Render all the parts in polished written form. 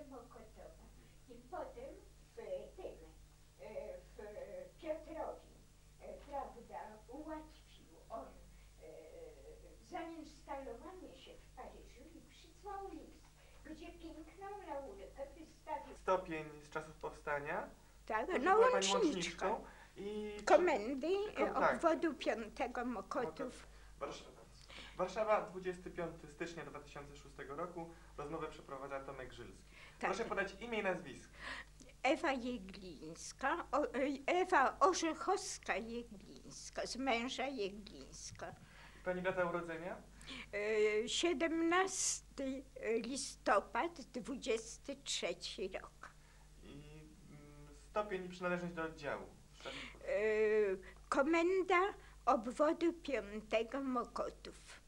Mokotowa. I potem w Piotrowi, prawda, ułatwił on zainstalowanie się w Paryżu i przysłał list, gdzie piękną laurkę wystawił. Stopień z czasów powstania. Tak, Proszę, no była pani łączniczką. I Komendy tak. obwodu 5 Mokotów. Warszawa, 25 stycznia 2006 roku. Rozmowę przeprowadza Tomek Żylski. Tak. Proszę podać imię i nazwisko. Ewa Jeglińska, Ewa Orzechowska-Jeglińska, z męża Jeglińska. Pani data urodzenia? 17 listopad, 23 rok. I stopień i przynależność do oddziału. Komenda obwodu 5 Mokotów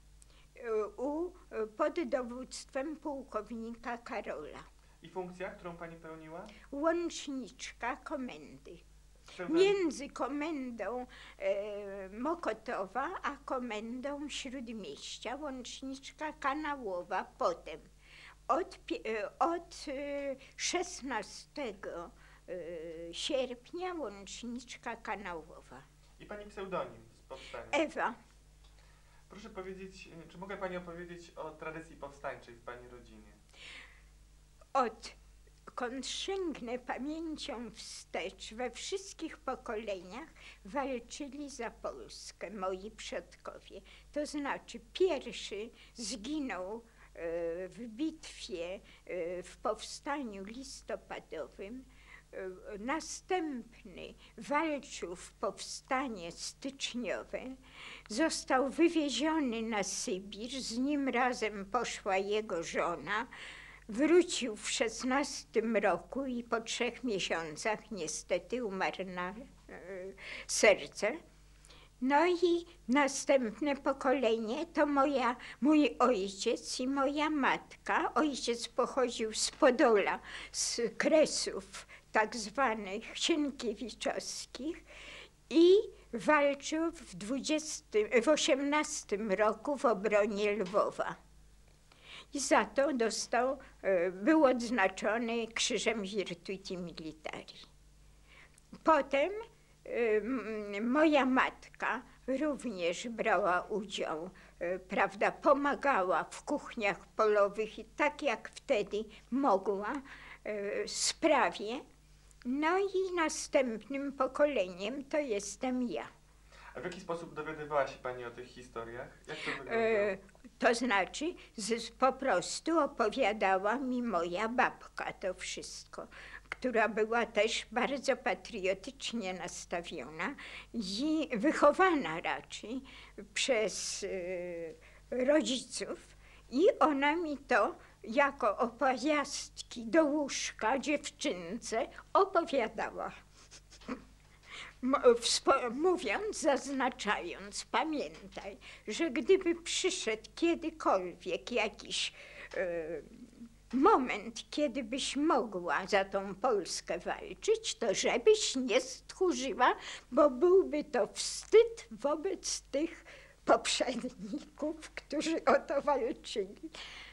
pod dowództwem pułkownika Karola. I funkcja, którą pani pełniła? Łączniczka komendy. Pseudonim? Między komendą Mokotowa a komendą Śródmieścia, łączniczka kanałowa. Potem od 16 sierpnia łączniczka kanałowa. I pani pseudonim z powstania? Ewa. Proszę powiedzieć, czy mogę pani opowiedzieć o tradycji powstańczej w pani rodzinie? Odkąd sięgnę pamięcią wstecz, we wszystkich pokoleniach walczyli za Polskę moi przodkowie. To znaczy pierwszy zginął w bitwie w powstaniu listopadowym, następny walczył w powstanie styczniowe, został wywieziony na Sybir, z nim razem poszła jego żona. Wrócił w 16 roku i po 3 miesiącach niestety umarł na serce. No i następne pokolenie to mój ojciec i moja matka. Ojciec pochodził z Podola, z Kresów tak zwanych sienkiewiczowskich i walczył w 18 roku w obronie Lwowa. I za to był odznaczony Krzyżem Virtuti Militari. Potem moja matka również brała udział, prawda, pomagała w kuchniach polowych i tak jak wtedy mogła, sprawie. No i następnym pokoleniem to jestem ja. A w jaki sposób dowiadywała się pani o tych historiach? Jak to wyglądało? To znaczy, po prostu opowiadała mi moja babka to wszystko, która była też bardzo patriotycznie nastawiona i wychowana raczej przez rodziców. I ona mi to jako opowiastki do łóżka dziewczynce opowiadała. Mówiąc, zaznaczając, pamiętaj, że gdyby przyszedł kiedykolwiek jakiś moment, kiedy byś mogła za tą Polskę walczyć, to żebyś nie stchórzyła, bo byłby to wstyd wobec tych poprzedników, którzy o to walczyli.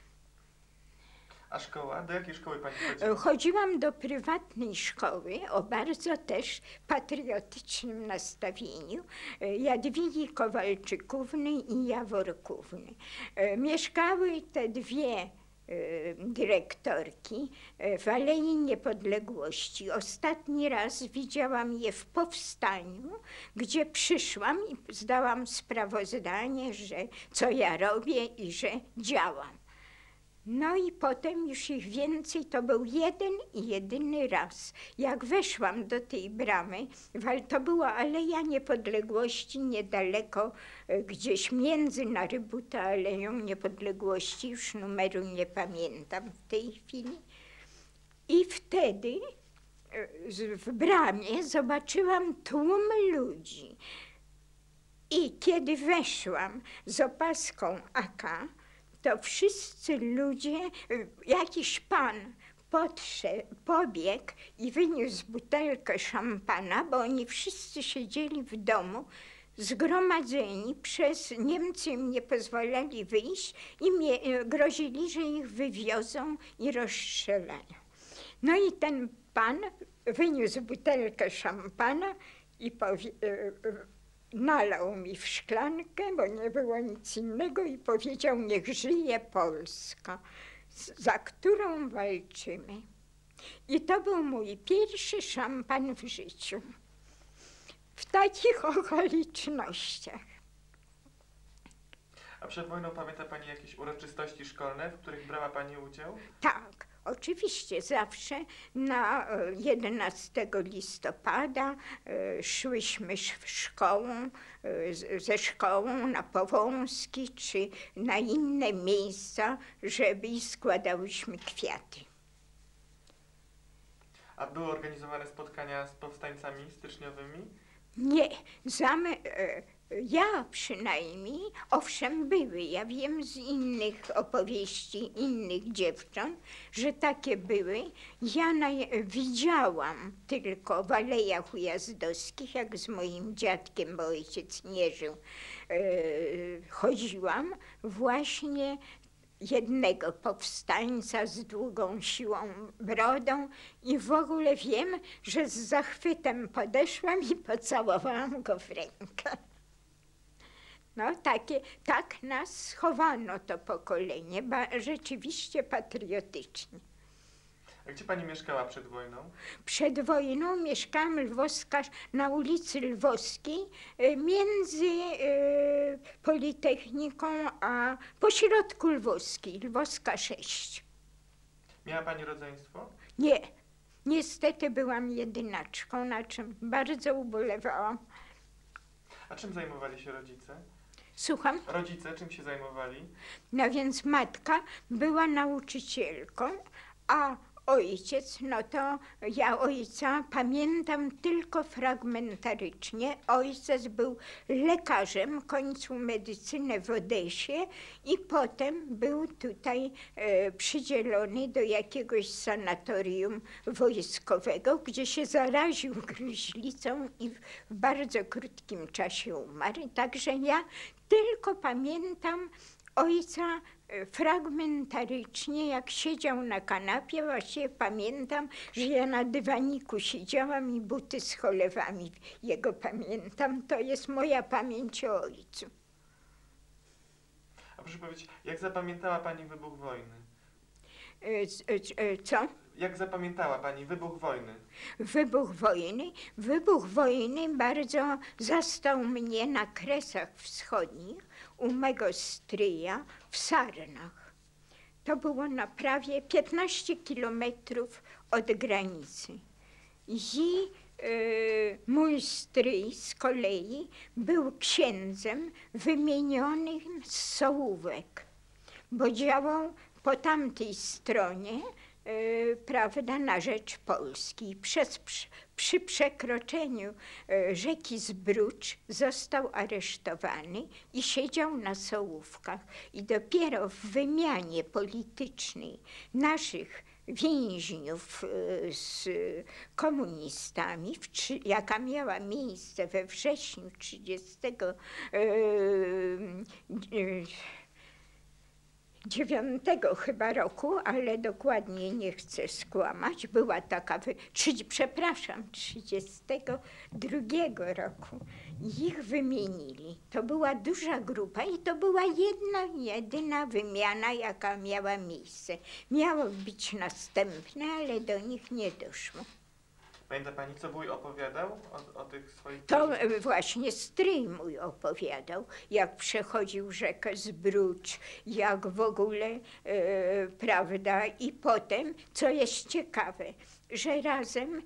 A szkoła? Do jakiej szkoły pani chodziła? Chodziłam do prywatnej szkoły o bardzo też patriotycznym nastawieniu, Jadwigi Kowalczykówny i Jaworkówny. Mieszkały te dwie dyrektorki w Alei Niepodległości. Ostatni raz widziałam je w powstaniu, gdzie przyszłam i zdałam sprawozdanie, że co ja robię i że działam. No i potem już ich więcej, to był jeden i jedyny raz. Jak weszłam do tej bramy, to była Aleja Niepodległości niedaleko, gdzieś między Narybut a Aleją Niepodległości, już numeru nie pamiętam w tej chwili. I wtedy w bramie zobaczyłam tłum ludzi. I kiedy weszłam z opaską AK, to wszyscy ludzie, jakiś pan pobiegł i wyniósł butelkę szampana, bo oni wszyscy siedzieli w domu zgromadzeni przez Niemcy im nie pozwalali wyjść i grozili, że ich wywiozą i rozstrzelają. No i ten pan wyniósł butelkę szampana i nalał mi w szklankę, bo nie było nic innego, i powiedział: niech żyje Polska, za którą walczymy. I to był mój pierwszy szampan w życiu. W takich okolicznościach. A przed wojną pamięta pani jakieś uroczystości szkolne, w których brała pani udział? Tak, oczywiście zawsze na 11 listopada szłyśmy ze szkołą na Powązki czy na inne miejsca, żeby i składałyśmy kwiaty. A były organizowane spotkania z powstańcami styczniowymi? Nie, ja przynajmniej, owszem, były. Ja wiem z innych opowieści, innych dziewcząt, że takie były. Ja widziałam tylko w Alejach Ujazdowskich, jak z moim dziadkiem, bo ojciec nie żył, chodziłam właśnie jednego powstańca z długą siłą brodą i w ogóle wiem, że z zachwytem podeszłam i pocałowałam go w rękę. No tak nas schowano, to pokolenie, rzeczywiście patriotycznie. A gdzie pani mieszkała przed wojną? Przed wojną mieszkałam na ulicy Lwowskiej, między Politechniką a pośrodku Lwowskiej, Lwowska 6. Miała pani rodzeństwo? Nie, niestety byłam jedynaczką, na czym bardzo ubolewałam. A czym zajmowali się rodzice? Słucham? Rodzice czym się zajmowali? No więc matka była nauczycielką, a ojciec, no to ja ojca pamiętam tylko fragmentarycznie. Ojciec był lekarzem, kończył medycynę w Odesie i potem był tutaj przydzielony do jakiegoś sanatorium wojskowego, gdzie się zaraził gruźlicą i w bardzo krótkim czasie umarł. Także ja tylko pamiętam ojca fragmentarycznie, jak siedział na kanapie. Właściwie pamiętam, że ja na dywaniku siedziałam i buty z cholewami jego pamiętam. To jest moja pamięć o ojcu. A proszę powiedzieć, jak zapamiętała pani wybuch wojny? Co? Jak zapamiętała pani wybuch wojny? Wybuch wojny bardzo zastał mnie na Kresach Wschodnich u mego stryja w Sarnach. To było na prawie 15 kilometrów od granicy. I mój stryj z kolei był księdzem wymienionym z Sołówek, bo działał po tamtej stronie, prawda, na rzecz Polski. Przy przekroczeniu rzeki Zbrucz został aresztowany i siedział na Sołówkach. I dopiero w wymianie politycznej naszych więźniów z komunistami, jaka miała miejsce we wrześniu 1939 chyba roku, ale dokładnie nie chcę skłamać, była taka, 1932 roku. Ich wymienili. To była duża grupa i to była jedyna wymiana, jaka miała miejsce. Miało być następne, ale do nich nie doszło. Pamięta pani, co wuj opowiadał o tych swoich... To właśnie stryj mój opowiadał, jak przechodził rzekę Zbrucz, jak w ogóle, prawda, i potem, co jest ciekawe, że razem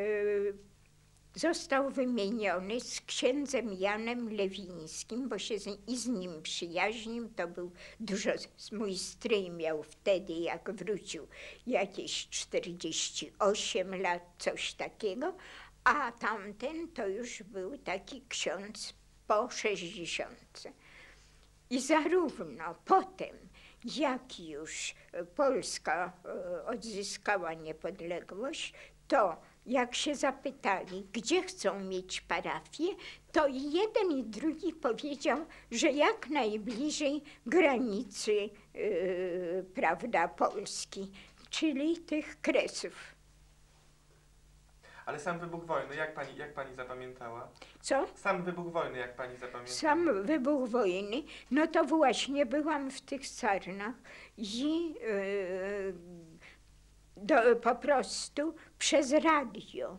został wymieniony z księdzem Janem Lewińskim, bo się z nim przyjaźnił. To był mój stryj miał wtedy, jak wrócił, jakieś 48 lat, coś takiego, a tamten to już był taki ksiądz po 60. I zarówno potem, jak już Polska odzyskała niepodległość, to jak się zapytali, gdzie chcą mieć parafię, to i jeden i drugi powiedział, że jak najbliżej granicy, prawda, Polski, czyli tych Kresów. Ale sam wybuch wojny, jak pani zapamiętała? Co? Sam wybuch wojny, jak pani zapamiętała? Sam wybuch wojny, no to właśnie byłam w tych Sarnach i po prostu przez radio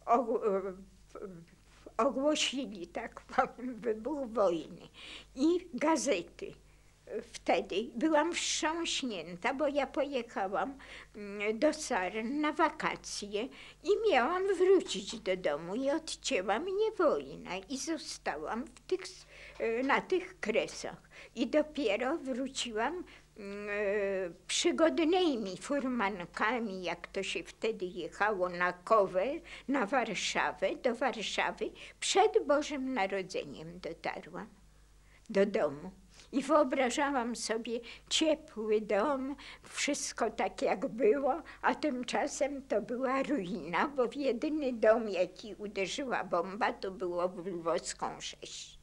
ogłosili, tak powiem, wybuch wojny i gazety. Wtedy byłam wstrząśnięta, bo ja pojechałam do Sarn na wakacje i miałam wrócić do domu i odcięła mnie wojna i zostałam na tych Kresach. I dopiero wróciłam przygodnymi furmankami, jak to się wtedy jechało na Kowel, na Warszawę, do Warszawy. Przed Bożym Narodzeniem dotarłam do domu. I wyobrażałam sobie ciepły dom, wszystko tak jak było, a tymczasem to była ruina, bo jedyny dom, jaki uderzyła bomba, to było w Lwowską 6.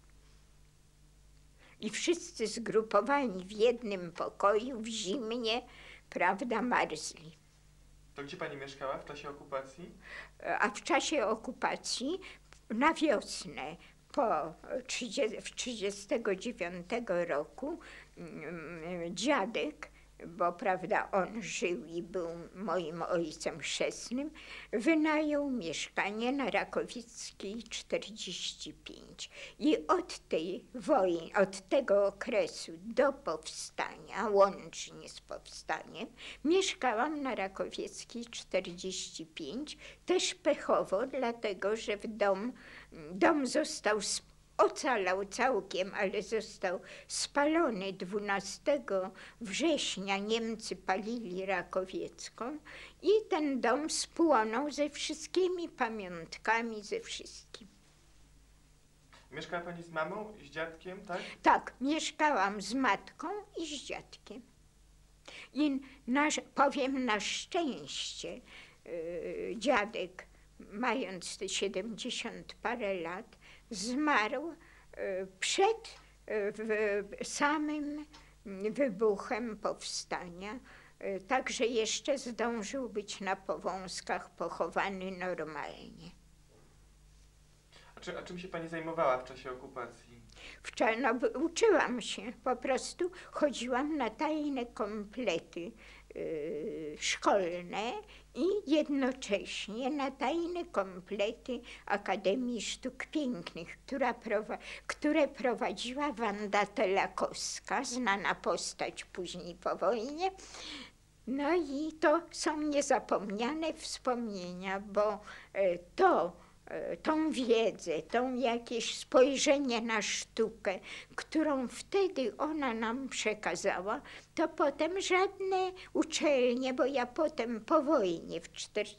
I wszyscy zgrupowani w jednym pokoju, w zimnie, prawda, marzli. To gdzie pani mieszkała w czasie okupacji? A w czasie okupacji na wiosnę, w 1939 roku, dziadek, bo prawda, on żył i był moim ojcem chrzestnym, wynajął mieszkanie na Rakowickiej 45. I od tej wojny, od tego okresu do powstania, łącznie z powstaniem, mieszkałam na Rakowieckiej 45, też pechowo, dlatego że dom został ocalał całkiem, ale został spalony 12 września. Niemcy palili Rakowiecką i ten dom spłonął ze wszystkimi pamiątkami, ze wszystkim. Mieszkała pani z mamą i z dziadkiem, tak? Tak, mieszkałam z matką i z dziadkiem. I powiem na szczęście, dziadek, mając te 70 parę lat, zmarł przed samym wybuchem powstania, także jeszcze zdążył być na Powązkach pochowany normalnie. A czym się pani zajmowała w czasie okupacji? Uczyłam się, po prostu chodziłam na tajne komplety szkolne i jednocześnie na tajne komplety Akademii Sztuk Pięknych, które prowadziła Wanda Telakowska, znana postać później po wojnie. No i to są niezapomniane wspomnienia, bo tą wiedzę, jakieś spojrzenie na sztukę, którą wtedy ona nam przekazała, to potem żadne uczelnie, bo ja potem po wojnie w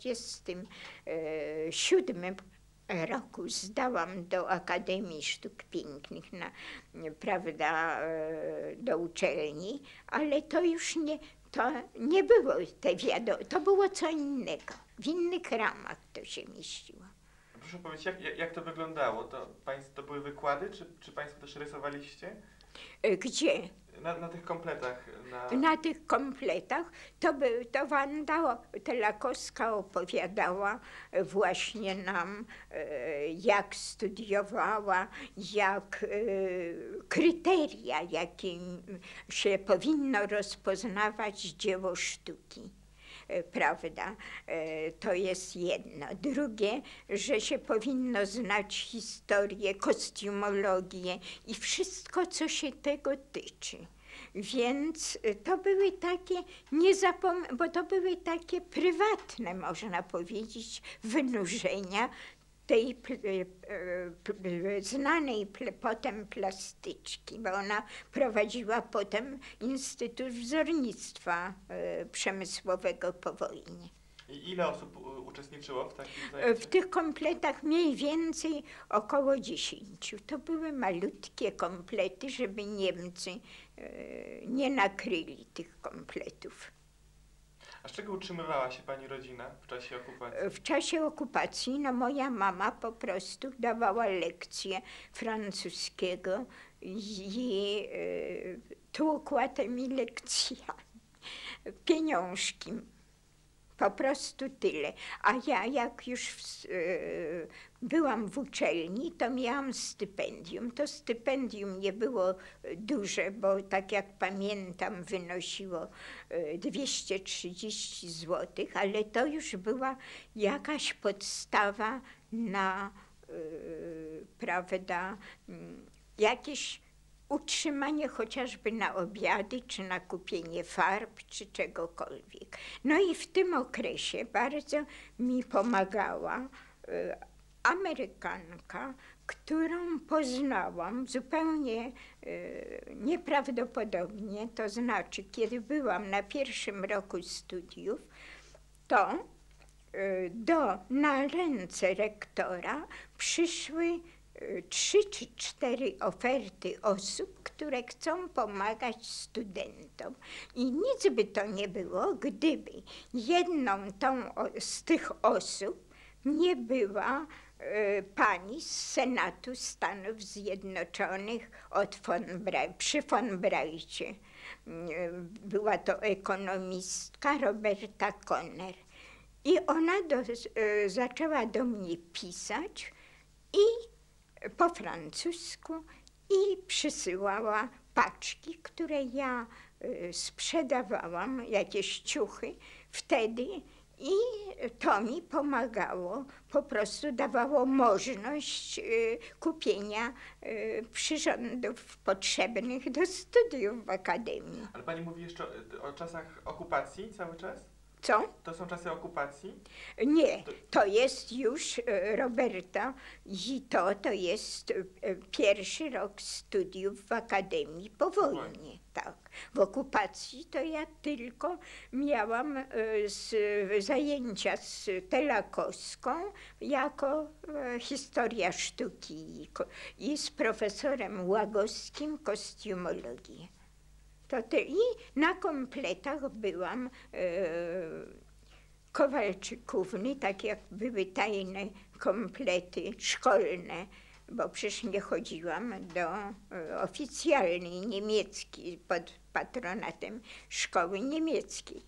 1947 roku zdałam do Akademii Sztuk Pięknych, prawda, do uczelni, ale to już nie było to było co innego. W innych ramach to się mieściło. Proszę powiedzieć, jak to wyglądało? To były wykłady, czy państwo też rysowaliście? Gdzie? Na tych kompletach. Na tych kompletach to Wanda Telakowska opowiadała właśnie nam, jak studiowała, jak kryteria, jakim się powinno rozpoznawać dzieło sztuki. Prawda? To jest jedno. Drugie, że się powinno znać historię, kostiumologię i wszystko, co się tego tyczy. Więc to były takie bo to były takie prywatne, można powiedzieć, wynurzenia tej znanej potem plastyczki, bo ona prowadziła potem Instytut Wzornictwa Przemysłowego po wojnie. I ile osób uczestniczyło w takich zajęciach? W tych kompletach mniej więcej około 10. To były malutkie komplety, żeby Niemcy nie nakryli tych kompletów. A z czego utrzymywała się pani rodzina w czasie okupacji? W czasie okupacji no, moja mama po prostu dawała lekcje francuskiego i tłukła tymi lekcjami pieniążki. Po prostu tyle. A ja jak już byłam w uczelni, to miałam stypendium. To stypendium nie było duże, bo tak jak pamiętam wynosiło 230 zł, ale to już była jakaś podstawa na, prawda, jakieś utrzymanie chociażby na obiady, czy na kupienie farb, czy czegokolwiek. No i w tym okresie bardzo mi pomagała Amerykanka, którą poznałam zupełnie nieprawdopodobnie, to znaczy, kiedy byłam na pierwszym roku studiów, to na ręce rektora przyszły 3 czy 4 oferty osób, które chcą pomagać studentom. I nic by to nie było, gdyby jedną z tych osób nie była pani z Senatu Stanów Zjednoczonych przy von Braicie. Była to ekonomistka Roberta Conner. I ona zaczęła do mnie pisać po francusku i przysyłała paczki, które ja sprzedawałam, jakieś ciuchy wtedy i to mi pomagało, po prostu dawało możliwość kupienia przyrządów potrzebnych do studiów w akademii. Ale pani mówi jeszcze o czasach okupacji cały czas? Co? To są czasy okupacji? Nie, to jest już Roberta Zito, to jest pierwszy rok studiów w akademii po wojnie, tak. W okupacji to ja tylko miałam zajęcia z Telakowską jako historia sztuki i z profesorem Łagowskim kostiumologię. I na kompletach byłam Kowalczykówny, tak jak były tajne komplety szkolne, bo przecież nie chodziłam do oficjalnej niemieckiej pod patronatem szkoły niemieckiej.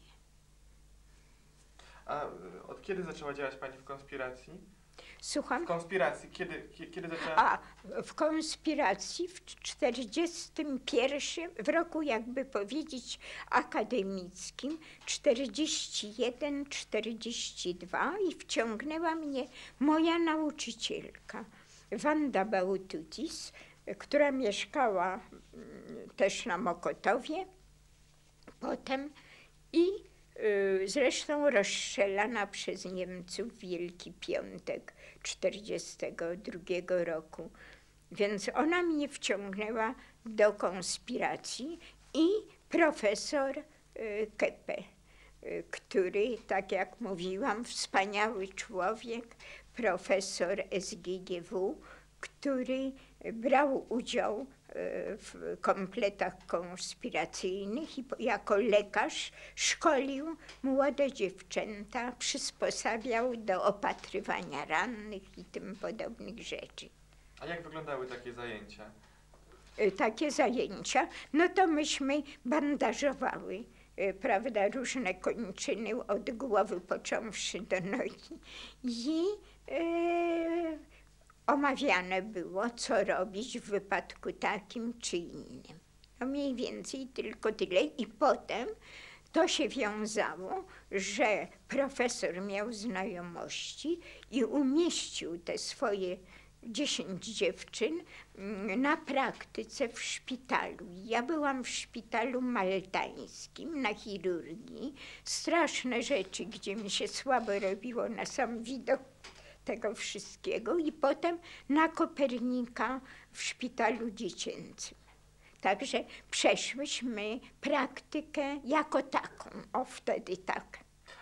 A od kiedy zaczęła działać pani w konspiracji? Słucham? W konspiracji, kiedy zaczęła? W konspiracji w 41, w roku jakby powiedzieć akademickim, 41, 42 i wciągnęła mnie moja nauczycielka, Wanda Baututis, która mieszkała też na Mokotowie potem i zresztą rozstrzelana przez Niemców w Wielki Piątek 1942 roku. Więc ona mnie wciągnęła do konspiracji i profesor Keppe, który, tak jak mówiłam, wspaniały człowiek, profesor SGGW, który brał udział w kompletach konspiracyjnych i jako lekarz szkolił młode dziewczęta, przysposabiał do opatrywania rannych i tym podobnych rzeczy. A jak wyglądały takie zajęcia? Takie zajęcia, no to myśmy bandażowały, prawda, różne kończyny od głowy począwszy do nogi i omawiane było, co robić w wypadku takim czy innym. No mniej więcej tylko tyle. I potem to się wiązało, że profesor miał znajomości i umieścił te swoje 10 dziewczyn na praktyce w szpitalu. Ja byłam w szpitalu maltańskim na chirurgii. Straszne rzeczy, gdzie mi się słabo robiło na sam widok tego wszystkiego i potem na Kopernika w szpitalu dziecięcym. Także przeszłyśmy praktykę jako taką, wtedy tak.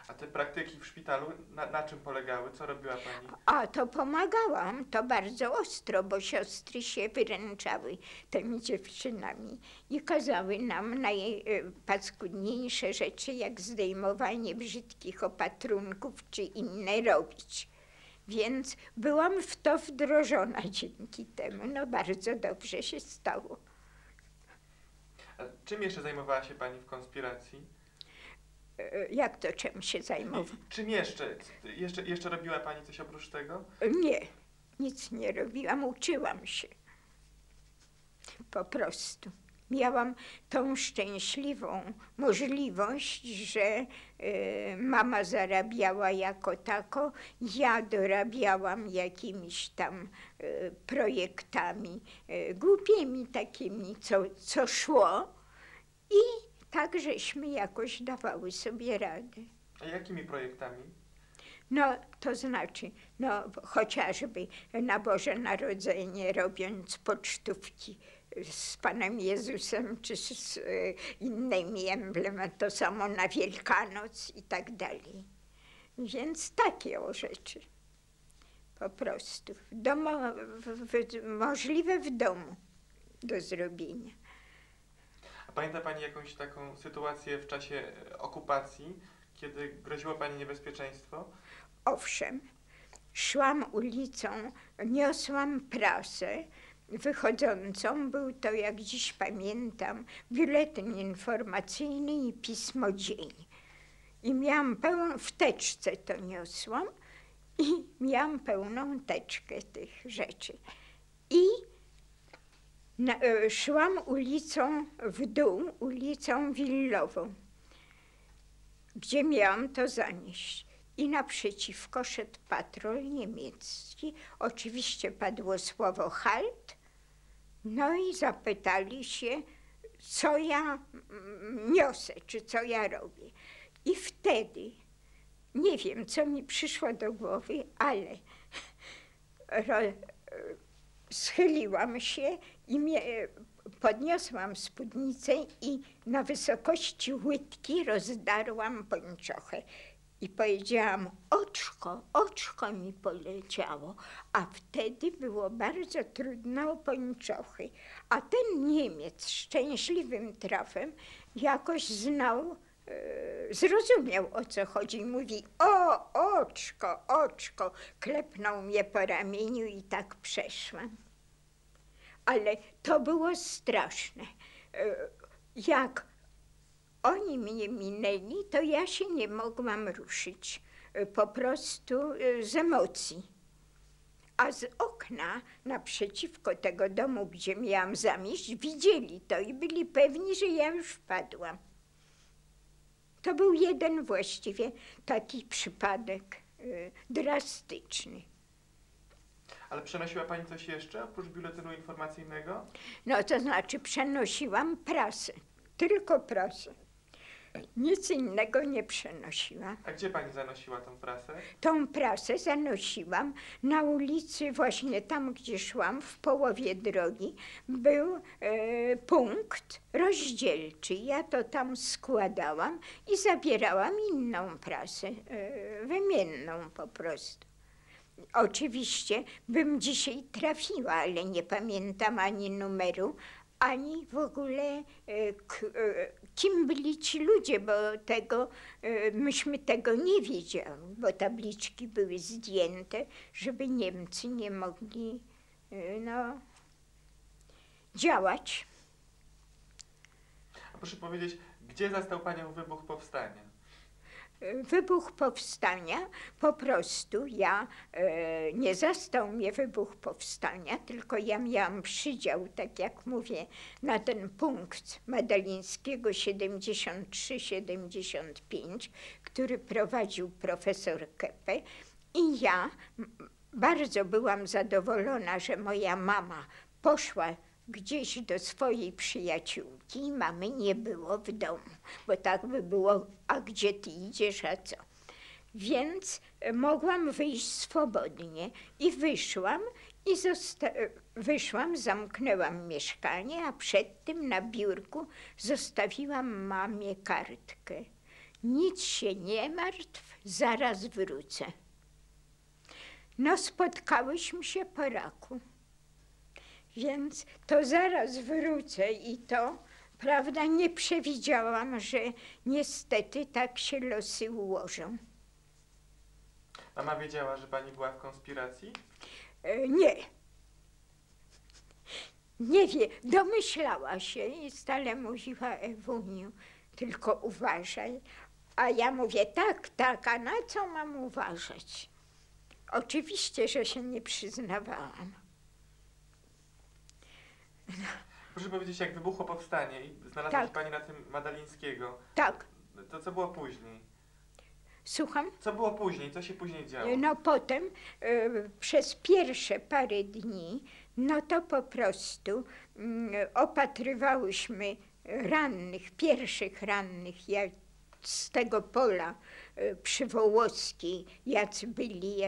A te praktyki w szpitalu na czym polegały? Co robiła pani? A to pomagałam, to bardzo ostro, bo siostry się wyręczały tymi dziewczynami i kazały nam najpaskudniejsze rzeczy, jak zdejmowanie brzydkich opatrunków czy inne robić. Więc byłam w to wdrożona dzięki temu. No bardzo dobrze się stało. A czym jeszcze zajmowała się pani w konspiracji? Jak to czym się zajmowałam? Czym jeszcze? Jeszcze robiła pani coś oprócz tego? Nie, nic nie robiłam, uczyłam się. Po prostu. Miałam tą szczęśliwą możliwość, że mama zarabiała jako tako, ja dorabiałam jakimiś tam projektami głupimi takimi, co szło i tak żeśmy jakoś dawały sobie radę. A jakimi projektami? No, to znaczy, no chociażby na Boże Narodzenie robiąc pocztówki z Panem Jezusem czy z innymi emblematami, to samo na Wielkanoc i tak dalej. Więc takie o rzeczy. Po prostu. Możliwe w domu do zrobienia. A pamięta pani jakąś taką sytuację w czasie okupacji, kiedy groziło pani niebezpieczeństwo? Owszem, szłam ulicą, niosłam prasę wychodzącą, był to, jak dziś pamiętam, biuletyn informacyjny i pismo dzień. I miałam w teczce to niosłam i miałam pełną teczkę tych rzeczy. I szłam ulicą w dół, ulicą Willową, gdzie miałam to zanieść. I naprzeciwko szedł patrol niemiecki. Oczywiście padło słowo halt. No i zapytali się, co ja niosę, czy co ja robię. I wtedy, nie wiem, co mi przyszło do głowy, ale schyliłam się i podniosłam spódnicę i na wysokości łydki rozdarłam pończochę. I powiedziałam, oczko mi poleciało, a wtedy było bardzo trudno o pończochy. A ten Niemiec szczęśliwym trafem jakoś znał, zrozumiał, o co chodzi. Mówi, oczko, klepnął mnie po ramieniu i tak przeszłam. Ale to było straszne. Jak oni mnie minęli, to ja się nie mogłam ruszyć, po prostu z emocji. A z okna naprzeciwko tego domu, gdzie miałam zamieść, widzieli to i byli pewni, że ja już wpadłam. To był jeden właściwie taki przypadek drastyczny. Ale przenosiła pani coś jeszcze oprócz biuletynu informacyjnego? No to znaczy przenosiłam prasę, tylko prasę. Nic innego nie przenosiłam. A gdzie pani zanosiła tą prasę? Tą prasę zanosiłam na ulicy, właśnie tam, gdzie szłam, w połowie drogi, był punkt rozdzielczy. Ja to tam składałam i zabierałam inną prasę, wymienną po prostu. Oczywiście bym dzisiaj trafiła, ale nie pamiętam ani numeru, ani w ogóle kim byli ci ludzie, bo myśmy tego nie wiedziały, bo tabliczki były zdjęte, żeby Niemcy nie mogli działać. A proszę powiedzieć, gdzie zastał panią wybuch powstania? Wybuch powstania, po prostu nie zastał mnie wybuch powstania, tylko ja miałam przydział, tak jak mówię, na ten punkt Madalińskiego 73-75, który prowadził profesor Keppe i ja bardzo byłam zadowolona, że moja mama poszła gdzieś do swojej przyjaciółki i mamy nie było w domu, bo tak by było, a gdzie ty idziesz, a co? Więc mogłam wyjść swobodnie i wyszłam, zamknęłam mieszkanie, a przed tym na biurku zostawiłam mamie kartkę. nic się nie martw, zaraz wrócę. No spotkałyśmy się po roku, więc to zaraz wrócę i to, prawda, nie przewidziałam, że niestety tak się losy ułożą. Mama wiedziała, że pani była w konspiracji? Nie. Nie wie, domyślała się i stale mówiła: Ewuniu, tylko uważaj. A ja mówię: tak, tak, a na co mam uważać? Oczywiście, że się nie przyznawałam. Proszę powiedzieć, jak wybuchło powstanie i znalazła Tak. się pani na tym Madalińskiego, Tak, to co było później? słucham? Co było później? Co się później działo? No potem przez pierwsze parę dni, no to po prostu opatrywałyśmy rannych, pierwszych rannych, jak z tego pola przy Wołoskiej, jacy byli,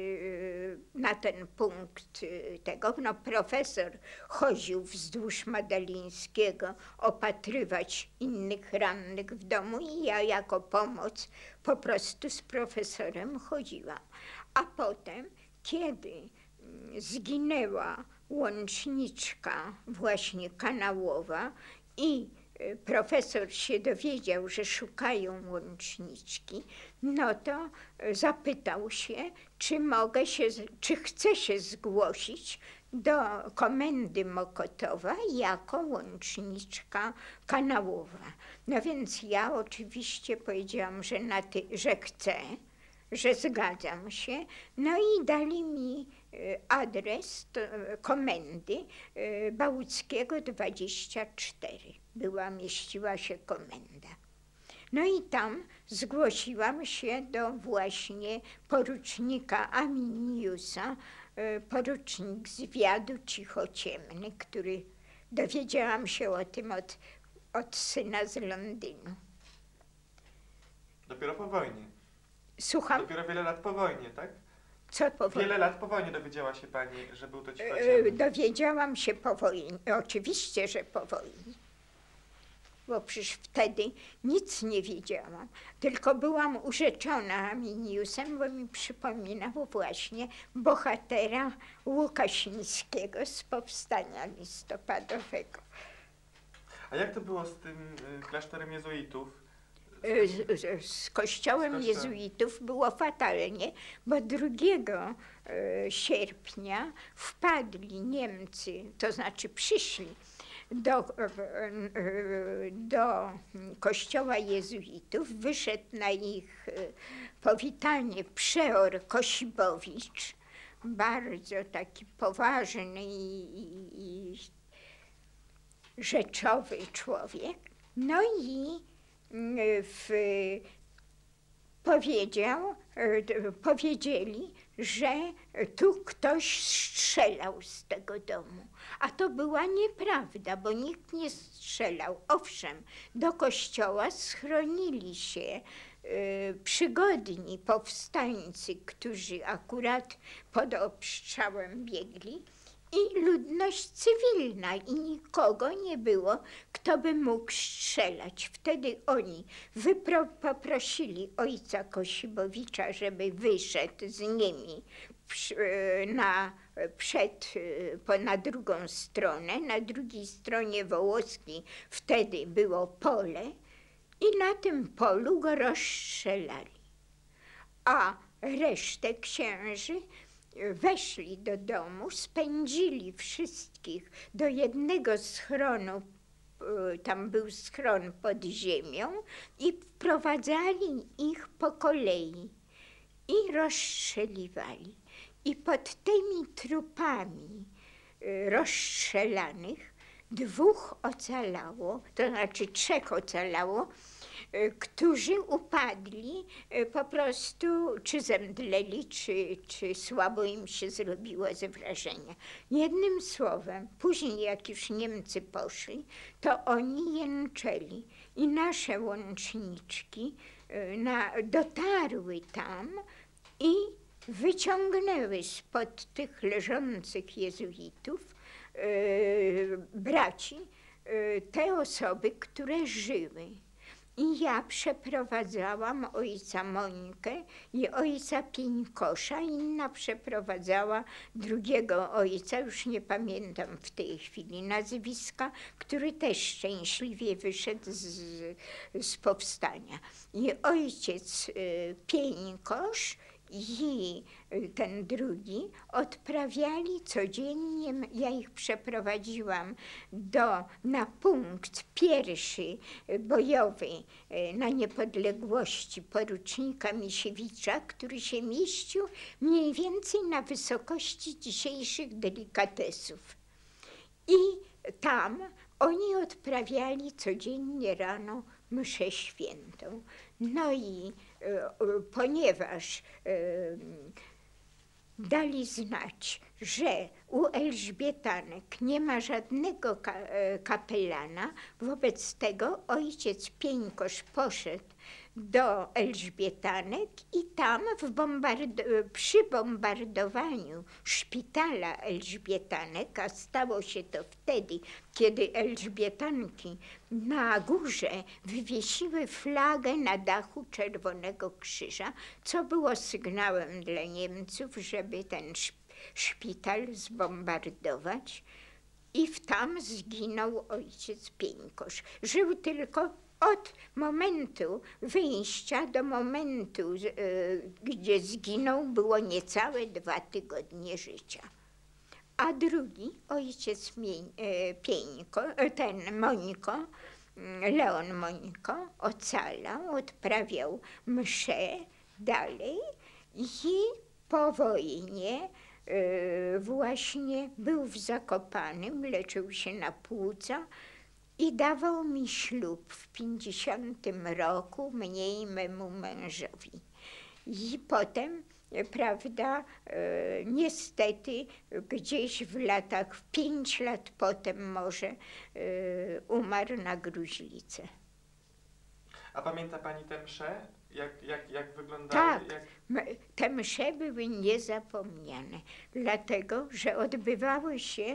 na ten punkt tego. No profesor chodził wzdłuż Madalińskiego opatrywać innych rannych w domu i ja jako pomoc po prostu z profesorem chodziłam. A potem, kiedy zginęła łączniczka właśnie kanałowa i profesor się dowiedział, że szukają łączniczki, no to zapytał się, czy chce się zgłosić do komendy Mokotowa jako łączniczka kanałowa. No więc ja oczywiście powiedziałam, że chcę, że zgadzam się, no i dali mi adres komendy Bałuckiego 24. Mieściła się komenda. No i tam zgłosiłam się do właśnie porucznika Aminiusa, porucznik zwiadu cichociemny, który dowiedziałam się o tym od syna z Londynu. Dopiero po wojnie. Słucham? Dopiero wiele lat po wojnie, tak? Co po wojnie? Wiele lat po wojnie dowiedziała się pani, że był to cichociemny. Dowiedziałam się po wojnie, oczywiście, że po wojnie. Bo przecież wtedy nic nie wiedziałam, tylko byłam urzeczona Aminiusem, bo mi przypominał właśnie bohatera Łukasińskiego z powstania listopadowego. A jak to było z tym klasztorem jezuitów? Z kościołem jezuitów było fatalnie, bo 2 sierpnia wpadli Niemcy, to znaczy przyszli do kościoła jezuitów, wyszedł na ich powitanie przeor Kosibowicz, bardzo taki poważny i rzeczowy człowiek. No i powiedzieli, że tu ktoś strzelał z tego domu. A to była nieprawda, bo nikt nie strzelał. Owszem, do kościoła schronili się przygodni powstańcy, którzy akurat pod obstrzałem biegli, i ludność cywilna, i nikogo nie było, kto by mógł strzelać. Wtedy oni poprosili ojca Kosibowicza, żeby wyszedł z nimi na drugą stronę. Na drugiej stronie Wołoskiej wtedy było pole i na tym polu go rozstrzelali. A resztę księży weszli do domu, spędzili wszystkich do jednego schronu, tam był schron pod ziemią, i wprowadzali ich po kolei i rozstrzeliwali. I pod tymi trupami rozstrzelanych 2 ocalało, to znaczy 3 ocalało, którzy upadli po prostu, czy zemdleli, czy słabo im się zrobiło ze wrażenia. Jednym słowem, później jak już Niemcy poszli, to oni jęczeli i nasze łączniczki dotarły tam i wyciągnęły spod tych leżących jezuitów, braci, te osoby, które żyły. I ja przeprowadzałam ojca Mońkę i ojca Pieńkosza. Inna przeprowadzała drugiego ojca, już nie pamiętam w tej chwili nazwiska, który też szczęśliwie wyszedł z powstania. I ojciec Pieńkosz i ten drugi odprawiali codziennie, ja ich przeprowadziłam na punkt pierwszy bojowy na niepodległości porucznika Misiewicza, który się mieścił mniej więcej na wysokości dzisiejszych delikatesów. I tam oni odprawiali codziennie rano mszę świętą. No i ponieważ dali znać, że u Elżbietanek nie ma żadnego kapelana, wobec tego ojciec Pieńkosz poszedł do Elżbietanek i tam przy bombardowaniu szpitala Elżbietanek, a stało się to wtedy, kiedy Elżbietanki na górze wywiesiły flagę na dachu Czerwonego Krzyża, co było sygnałem dla Niemców, żeby ten szpital zbombardować. I tam zginął ojciec Pieńkosz. Żył tylko od momentu wyjścia do momentu, gdzie zginął, było niecałe 2 tygodnie życia. A drugi, ojciec Mońko, Leon Mońko, ocalał, odprawiał mszę dalej i po wojnie właśnie był w Zakopanem, leczył się na płuca i dawał mi ślub w 50 roku, mnie i memu mężowi. I potem, prawda, niestety gdzieś w latach, 5 lat potem może, umarł na gruźlicę. A pamięta pani te msze? Jak wyglądały? Tak, te msze były niezapomniane, dlatego że odbywały się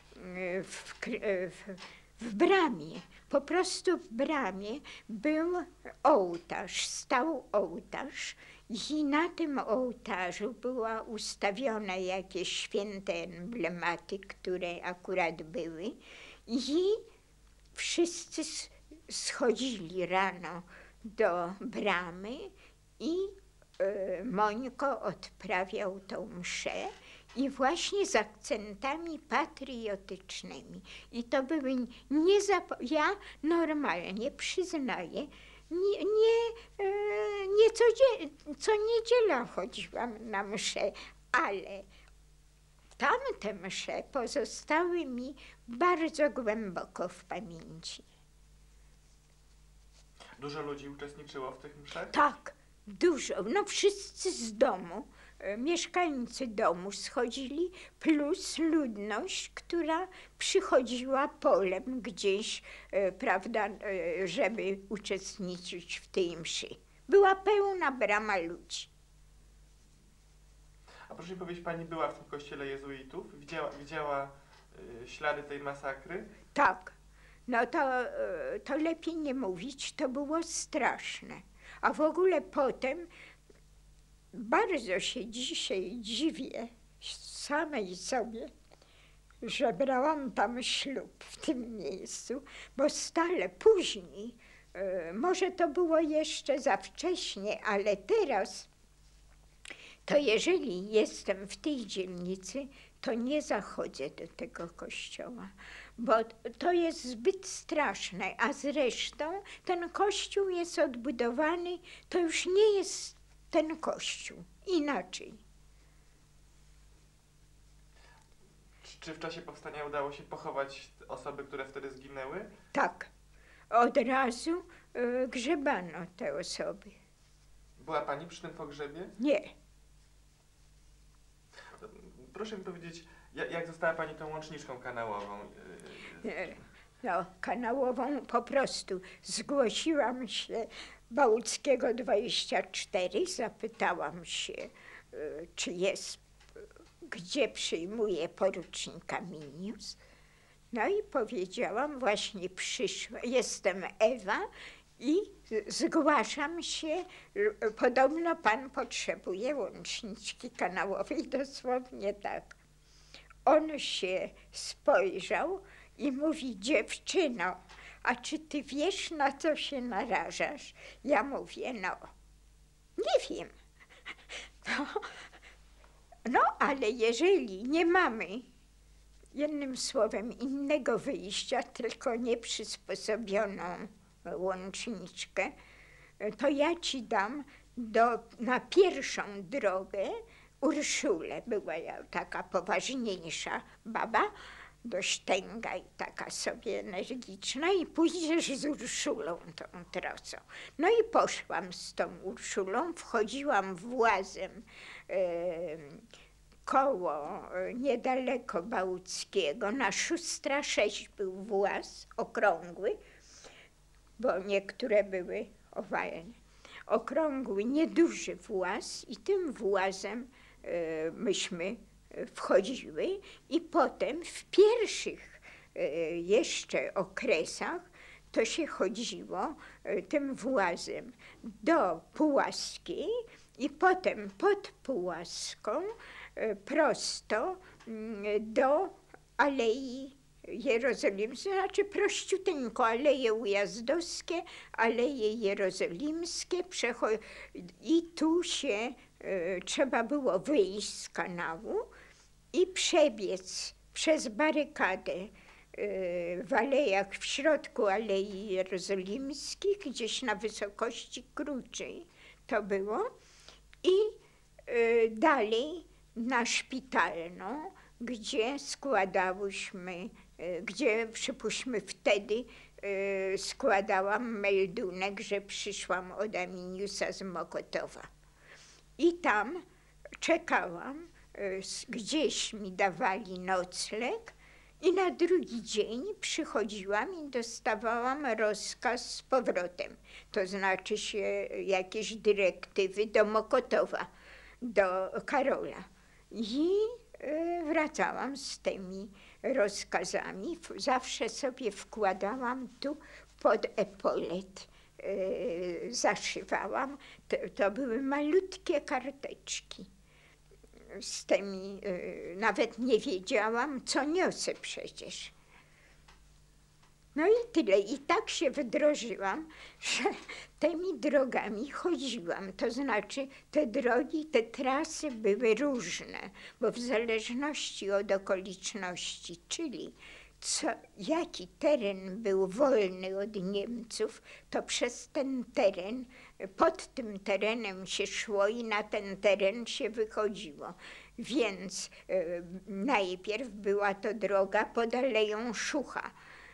w bramie. Po prostu w bramie był ołtarz, stał ołtarz i na tym ołtarzu była ustawiona jakieś święte emblematy, które akurat były i wszyscy schodzili rano do bramy i Mońko odprawiał tą mszę i właśnie z akcentami patriotycznymi. I to były ja normalnie przyznaję, co niedziela chodziłam na mszę, ale tamte msze pozostały mi bardzo głęboko w pamięci. Dużo ludzi uczestniczyło w tych mszach? Tak, dużo. No wszyscy z domu, mieszkańcy domu schodzili, plus ludność, która przychodziła polem gdzieś, prawda, żeby uczestniczyć w tej mszy. Była pełna brama ludzi. A proszę mi powiedzieć, pani była w tym kościele jezuitów? Widziała ślady tej masakry? Tak. No to lepiej nie mówić, to było straszne. A w ogóle potem bardzo się dzisiaj dziwię samej sobie, że brałam tam ślub w tym miejscu, bo stale później, może to było jeszcze za wcześnie, ale teraz to jeżeli jestem w tej dzielnicy, to nie zachodzę do tego kościoła, bo to jest zbyt straszne, a zresztą ten kościół jest odbudowany, to już nie jest ten kościół, inaczej. Czy w czasie powstania udało się pochować osoby, które wtedy zginęły? Tak, od razu grzebano te osoby. Była pani przy tym pogrzebie? Nie. Proszę mi powiedzieć, jak została pani tą łączniczką kanałową? No, kanałową po prostu zgłosiłam się Bałuckiego 24, zapytałam się, czy jest, gdzie przyjmuje porucznika Minius. No i powiedziałam, właśnie przyszła, jestem Ewa I zgłaszam się, podobno pan potrzebuje łączniczki kanałowej, dosłownie tak. On się spojrzał i mówi: dziewczyno, a czy ty wiesz, na co się narażasz? Ja mówię: no, nie wiem. No, ale jeżeli nie mamy, jednym słowem, innego wyjścia, tylko nieprzysposobioną łączniczkę, to ja ci dam na pierwszą drogę Urszulę. Była taka poważniejsza baba, dość tęga i taka sobie energiczna, i pójdziesz z Urszulą tą trasą. No i poszłam z tą Urszulą, wchodziłam włazem koło niedaleko Bałuckiego, na Szustra 6 był właz okrągły, bo niektóre były owalne. Okrągły, nieduży właz, i tym włazem myśmy wchodziły, i potem w pierwszych jeszcze okresach to się chodziło tym włazem do Pułaskiej i potem pod Pułaską prosto do Alei Jerozolimskiej, znaczy prościuteńko Aleje Ujazdowskie, Aleje Jerozolimskie, i tu się trzeba było wyjść z kanału i przebiec przez barykadę w alejach, w środku Alei Jerozolimskich, gdzieś na wysokości Kruczej to było, i dalej na Szpitalną, gdzie składałyśmy, gdzie przypuśćmy wtedy składałam meldunek, że przyszłam od Aminiusa z Mokotowa. I tam czekałam, gdzieś mi dawali nocleg, i na drugi dzień przychodziłam i dostawałam rozkaz z powrotem. To znaczy się jakieś dyrektywy do Mokotowa, do Karola. I wracałam z tymi rozkazami. Zawsze sobie wkładałam tu pod epolet, zaszywałam. To były malutkie karteczki. Z tymi nawet nie wiedziałam, co niosę przecież. No i tyle. I tak się wdrożyłam, że tymi drogami chodziłam. To znaczy te drogi, te trasy były różne, bo w zależności od okoliczności, czyli jaki teren był wolny od Niemców, to przez ten teren, pod tym terenem się szło i na ten teren się wychodziło. Więc najpierw była to droga pod Aleją Szucha,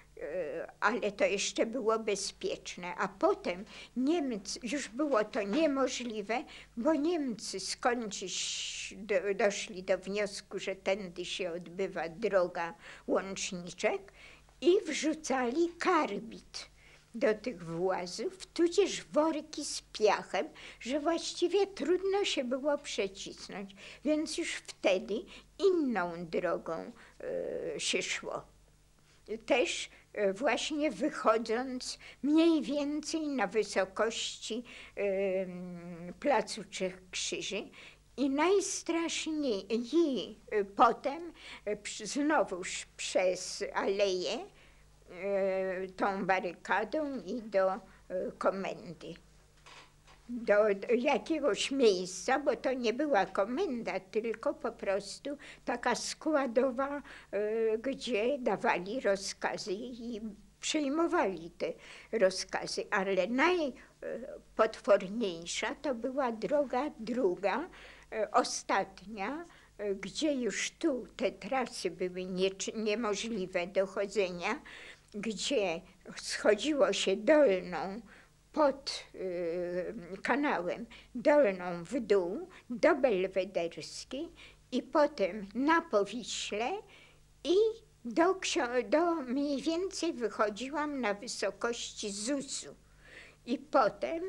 ale to jeszcze było bezpieczne, a potem Niemcy, już było to niemożliwe, bo Niemcy skądś doszli do wniosku, że tędy się odbywa droga łączniczek, i wrzucali karbid do tych włazów, tudzież worki z piachem, że właściwie trudno się było przecisnąć, więc już wtedy inną drogą się szło. Też właśnie wychodząc mniej więcej na wysokości Placu Trzech Krzyży, i najstraszniej, i potem znowuż przez aleję, tą barykadą, i do komendy. Do jakiegoś miejsca, bo to nie była komenda, tylko po prostu taka składowa, gdzie dawali rozkazy i przyjmowali te rozkazy. Ale najpotworniejsza to była droga druga, ostatnia, gdzie już tu te trasy były niemożliwe do chodzenia, gdzie schodziło się dolną pod kanałem, dolną w dół do Belwederskiej, i potem na Powiśle, i do mniej więcej wychodziłam na wysokości Zusu. I potem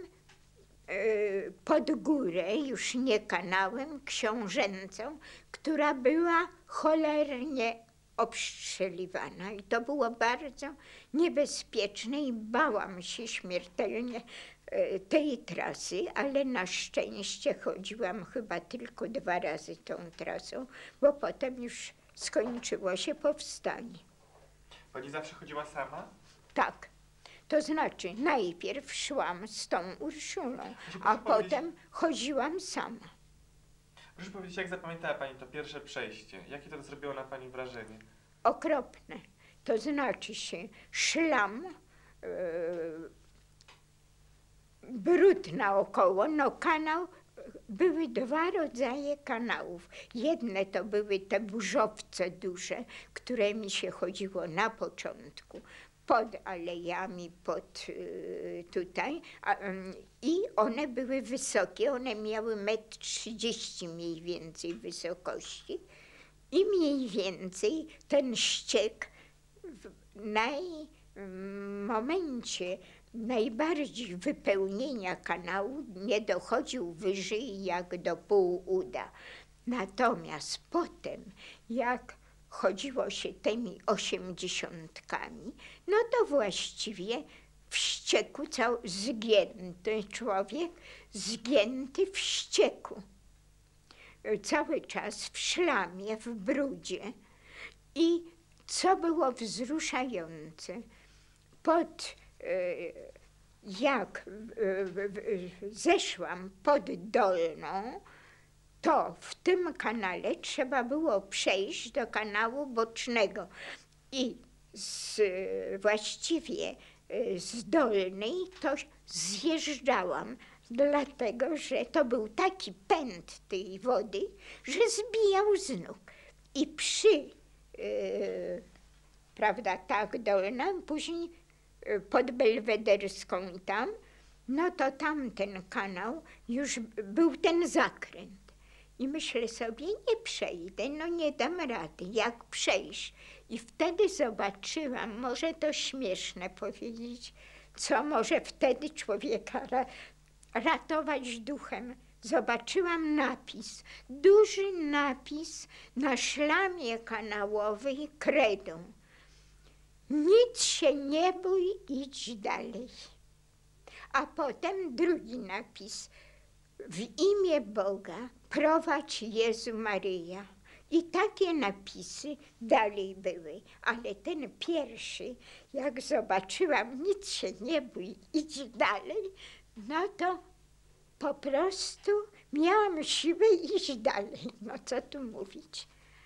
pod górę, już nie kanałem, Książęcą, która była cholernie obstrzeliwana i to było bardzo niebezpieczne i bałam się śmiertelnie tej trasy, ale na szczęście chodziłam chyba tylko 2 razy tą trasą, bo potem już skończyło się powstanie. Pani zawsze chodziła sama? Tak. To znaczy, najpierw szłam z tą Urszulą, Proszę a powiedzieć- potem chodziłam sama. Proszę powiedzieć, jak zapamiętała pani to pierwsze przejście? Jakie to zrobiło na pani wrażenie? Okropne. To znaczy się szlam, brud naokoło, no kanał, były 2 rodzaje kanałów. Jedne to były te burzowce duże, którymi się chodziło na początku, pod alejami, tutaj. I one były wysokie, one miały 1,30 m mniej więcej wysokości. I mniej więcej ten ściek w momencie najbardziej wypełnienia kanału nie dochodził wyżej jak do pół uda. Natomiast potem, jak chodziło się tymi 80-kami, no to właściwie w ścieku zgięty człowiek, zgięty w ścieku. Cały czas w szlamie, w brudzie. I co było wzruszające, jak zeszłam pod Dolną, to w tym kanale trzeba było przejść do kanału bocznego. I właściwie z Dolnej to zjeżdżałam, dlatego że to był taki pęd tej wody, że zbijał z nóg. I prawda, tak Dolna, później pod Belwederską i tam, no to tamten kanał już był ten zakręt. I myślę sobie, nie przejdę, no nie dam rady, jak przejść. I wtedy zobaczyłam, może to śmieszne powiedzieć, co może wtedy człowieka ratować duchem. Zobaczyłam napis, duży napis na szlamie kanałowej kredą. Nic się nie bój, idź dalej. A potem drugi napis, w imię Boga prowadź Jezu Maryja. I takie napisy dalej były, ale ten pierwszy, jak zobaczyłam, nic się nie bój, idź dalej, no to po prostu miałam siłę iść dalej. No co tu mówić.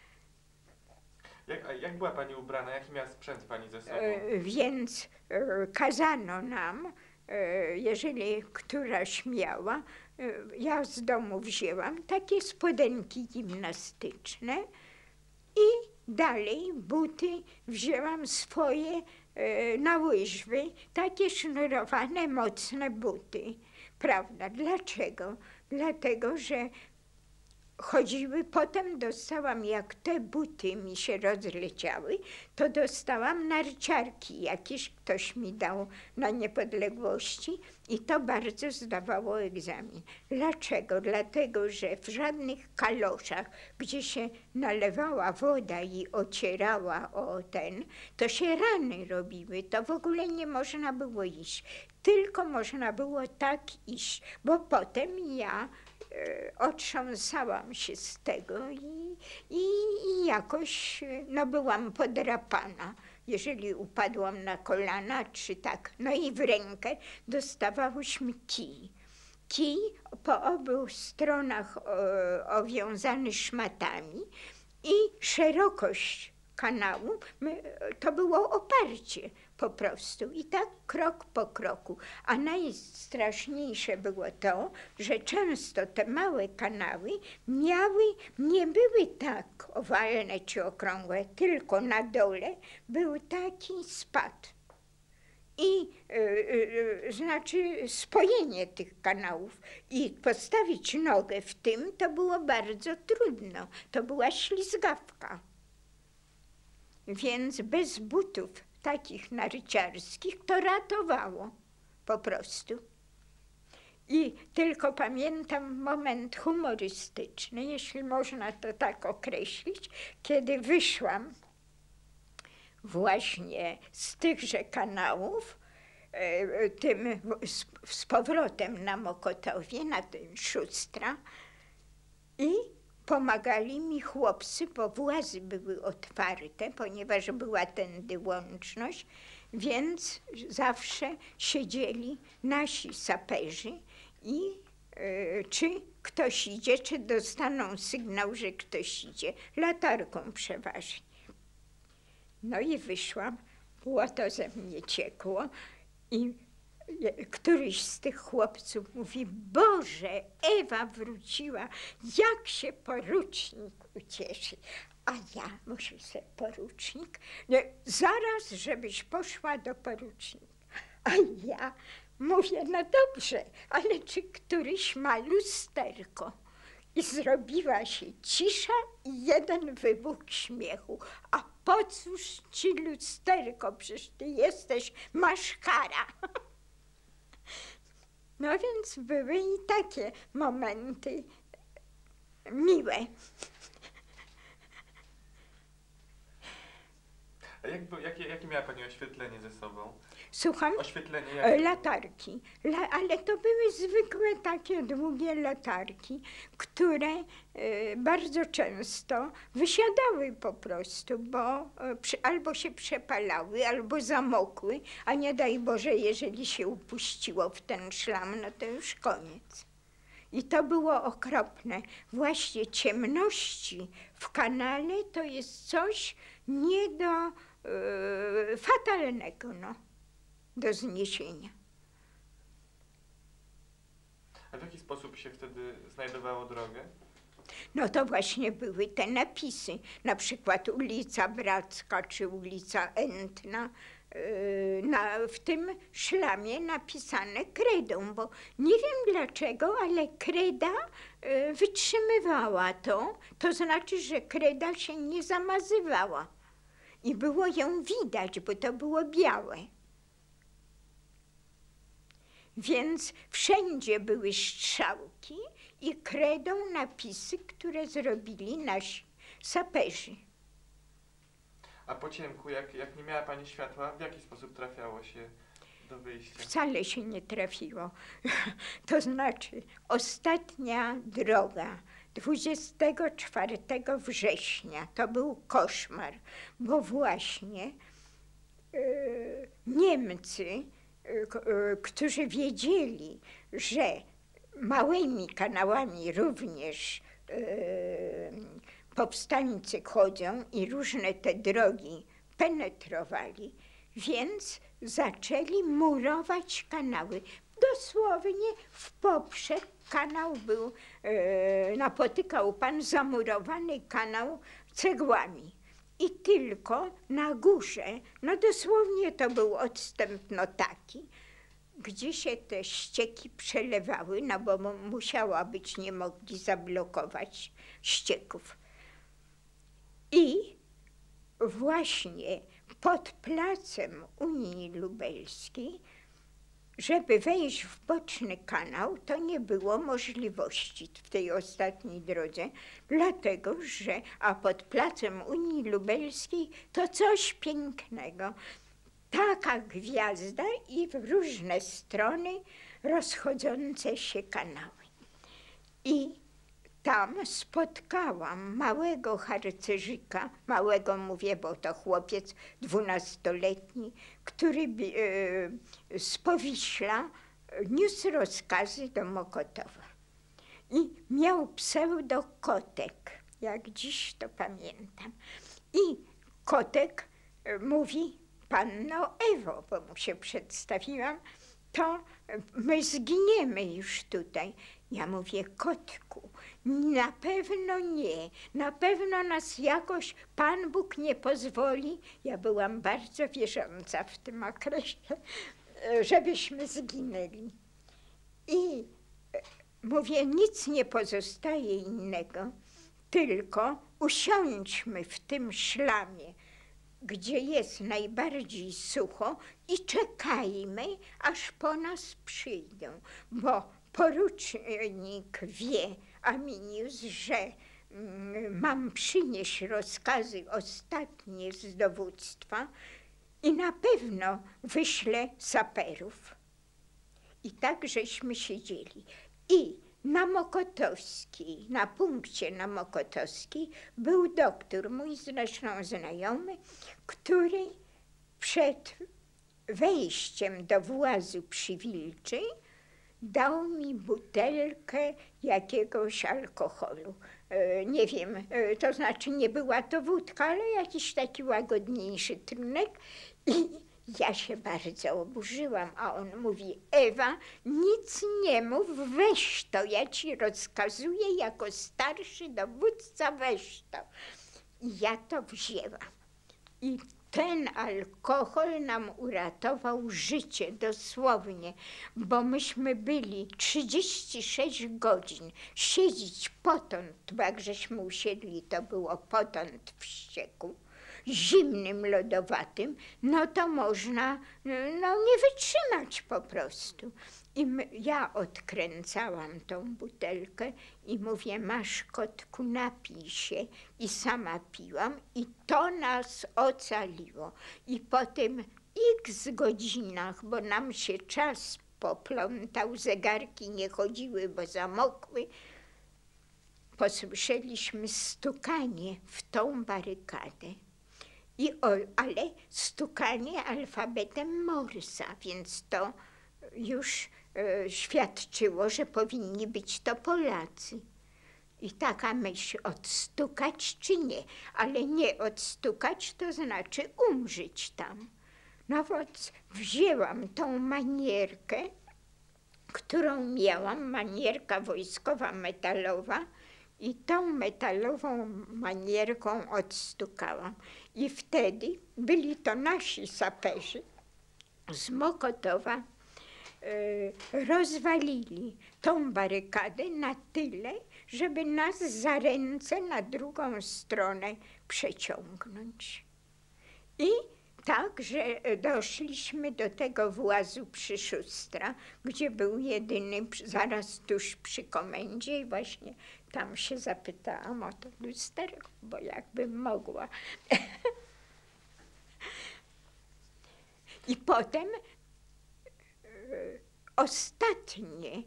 Jak była pani ubrana? Jaki miała sprzęt pani ze sobą? Więc kazano nam, jeżeli któraś miała, ja z domu wzięłam takie spodenki gimnastyczne i dalej buty wzięłam swoje na łyżwy, takie sznurowane, mocne buty. Prawda? Dlaczego? Dlatego, że chodziły, potem dostałam, jak te buty mi się rozleciały, to dostałam narciarki jakieś, ktoś mi dał na niepodległości i to bardzo zdawało egzamin. Dlaczego? Dlatego, że w żadnych kaloszach, gdzie się nalewała woda i ocierała to się rany robiły, to w ogóle nie można było iść. Tylko można było tak iść, bo potem ja otrząsałam się z tego i jakoś byłam podrapana, jeżeli upadłam na kolana czy tak. No i w rękę dostawałyśmy kij. Kij po obu stronach owiązany szmatami i szerokość kanału to było oparcie po prostu i tak krok po kroku. A najstraszniejsze było to, że często te małe kanały nie były tak owalne czy okrągłe, tylko na dole był taki spad. I znaczy spojenie tych kanałów i postawić nogę w tym to było bardzo trudno. To była ślizgawka. Więc bez butów takich narciarskich to ratowało po prostu. I tylko pamiętam moment humorystyczny, jeśli można to tak określić, kiedy wyszłam właśnie z tychże kanałów, tym z powrotem na Mokotowie, na ten Szustra, i pomagali mi chłopcy, bo włazy były otwarte, ponieważ była tędy łączność, więc zawsze siedzieli nasi saperzy i czy ktoś idzie, czy dostaną sygnał, że ktoś idzie, latarką przeważnie. No i wyszłam, błoto ze mnie ciekło i któryś z tych chłopców mówi: Boże, Ewa wróciła, jak się porucznik ucieszy. A ja, muszę sobie, porucznik? Nie, zaraz, żebyś poszła do porucznika. A ja mówię: no dobrze, ale czy któryś ma lusterko? I zrobiła się cisza i jeden wybuch śmiechu. A po cóż ci lusterko, przecież ty jesteś maszkara. No więc były i takie momenty miłe. A jakie miała pani oświetlenie ze sobą? Słucham? Oświetlenie jakie? Latarki. Ale to były zwykłe takie długie latarki, które bardzo często wysiadały po prostu, bo albo się przepalały, albo zamokły, a nie daj Boże, jeżeli się upuściło w ten szlam, no to już koniec. I to było okropne. Właśnie ciemności w kanale to jest coś nie do fatalnego, no, do zniesienia. A w jaki sposób się wtedy znajdowało drogę? No to właśnie były te napisy, na przykład ulica Bracka czy ulica Entna, w tym szlamie napisane kredą, bo nie wiem dlaczego, ale kreda wytrzymywała to znaczy, że kreda się nie zamazywała i było ją widać, bo to było białe. Więc wszędzie były strzałki i kredą napisy, które zrobili nasi saperzy. A po ciemku, jak nie miała pani światła, w jaki sposób trafiało się do wyjścia? Wcale się nie trafiło. To znaczy, ostatnia droga 24 września to był koszmar, bo właśnie Niemcy, którzy wiedzieli, że małymi kanałami również powstańcy chodzą i różne te drogi penetrowali, więc zaczęli murować kanały. Dosłownie w poprzek kanał był, napotykał pan zamurowany kanał cegłami. I tylko na górze, no dosłownie to był odstęp no taki, gdzie się te ścieki przelewały, no bo musiała być, nie mogli zablokować ścieków. I właśnie pod placem Unii Lubelskiej, żeby wejść w boczny kanał, to nie było możliwości w tej ostatniej drodze, dlatego że, a pod placem Unii Lubelskiej to coś pięknego. Taka gwiazda i w różne strony rozchodzące się kanały. I tam spotkałam małego harcerzyka, małego mówię, bo to chłopiec 12-letni, który z Powiśla niósł rozkazy do Mokotowa. I miał pseudo Kotek, jak dziś to pamiętam. I Kotek mówi: Panno Ewo, bo mu się przedstawiłam, to my zginiemy już tutaj. Ja mówię: Kotku, na pewno nie, na pewno nas jakoś Pan Bóg nie pozwoli. Ja byłam bardzo wierząca w tym okresie, żebyśmy zginęli. I mówię: nic nie pozostaje innego, tylko usiądźmy w tym szlamie, gdzie jest najbardziej sucho i czekajmy, aż po nas przyjdą, bo porucznik wie, Aminius, że mam przynieść rozkazy ostatnie z dowództwa i na pewno wyślę saperów. I tak żeśmy siedzieli. I na Mokotowskiej, na punkcie na Mokotowskiej był doktor, mój zresztą znajomy, który przed wejściem do Włazu przy Wilczej dał mi butelkę jakiegoś alkoholu. Nie wiem, to znaczy nie była to wódka, ale jakiś taki łagodniejszy trunek. I ja się bardzo oburzyłam, a on mówi: Ewa, nic nie mów, weź to, ja ci rozkazuję jako starszy dowódca, weź to. I ja to wzięłam. I ten alkohol nam uratował życie, dosłownie, bo myśmy byli 36 godzin siedzieć potąd, bo jak żeśmy usiedli, to było potąd w ścieku, zimnym, lodowatym, no to można nie wytrzymać po prostu. I ja odkręcałam tą butelkę i mówię: masz, kotku, napij się. I sama piłam i to nas ocaliło. I po tym x godzinach, bo nam się czas poplątał, zegarki nie chodziły, bo zamokły, posłyszeliśmy stukanie w tą barykadę. Ale stukanie alfabetem Morsa, więc to już świadczyło, że powinni być to Polacy. I taka myśl: odstukać czy nie, ale nie odstukać to znaczy umrzeć tam. No więc wzięłam tą manierkę, którą miałam, manierka wojskowa metalowa, i tą metalową manierką odstukałam. I wtedy byli to nasi saperzy z Mokotowa, rozwalili tą barykadę na tyle, żeby nas za ręce na drugą stronę przeciągnąć. I tak, że doszliśmy do tego Włazu przy Szustra, gdzie był jedyny zaraz tuż przy komendzie, i właśnie tam się zapytałam o to lusterko, bo jakbym mogła. I potem ostatnie,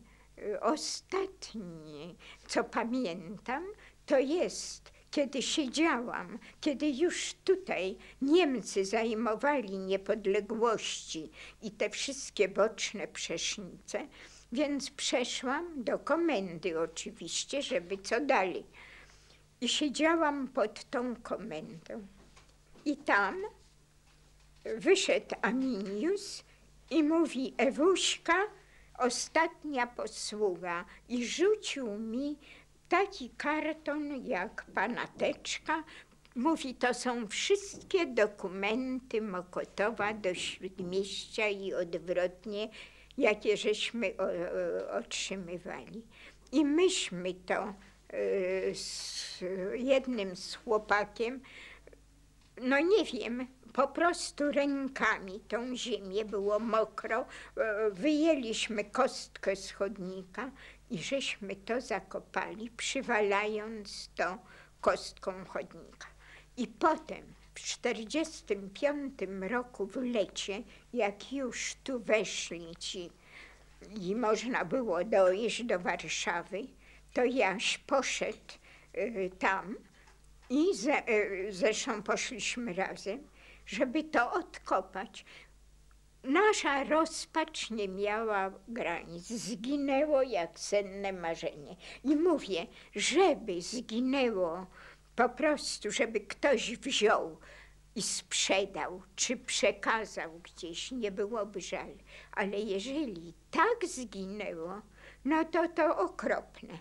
co pamiętam, to jest, kiedy siedziałam, kiedy już tutaj Niemcy zajmowali niepodległości i te wszystkie boczne przecznice, więc przeszłam do komendy oczywiście, żeby co dalej. I siedziałam pod tą komendą. I tam wyszedł Aminius i mówi: Ewuśka, ostatnia posługa. I rzucił mi taki karton jak panateczka. Mówi: to są wszystkie dokumenty Mokotowa do Śródmieścia i odwrotnie, jakie żeśmy otrzymywali. I myśmy to z jednym z chłopakiem, no nie wiem, po prostu rękami tą ziemię, było mokro, wyjęliśmy kostkę z chodnika i żeśmy to zakopali, przywalając to kostką chodnika. I potem w 1945 roku w lecie, jak już tu weszli ci i można było dojść do Warszawy, to Jaś poszedł tam i zresztą poszliśmy razem, żeby to odkopać. Nasza rozpacz nie miała granic. Zginęło jak senne marzenie. I mówię, żeby zginęło po prostu, żeby ktoś wziął i sprzedał, czy przekazał gdzieś, nie byłoby żal. Ale jeżeli tak zginęło, no to okropne.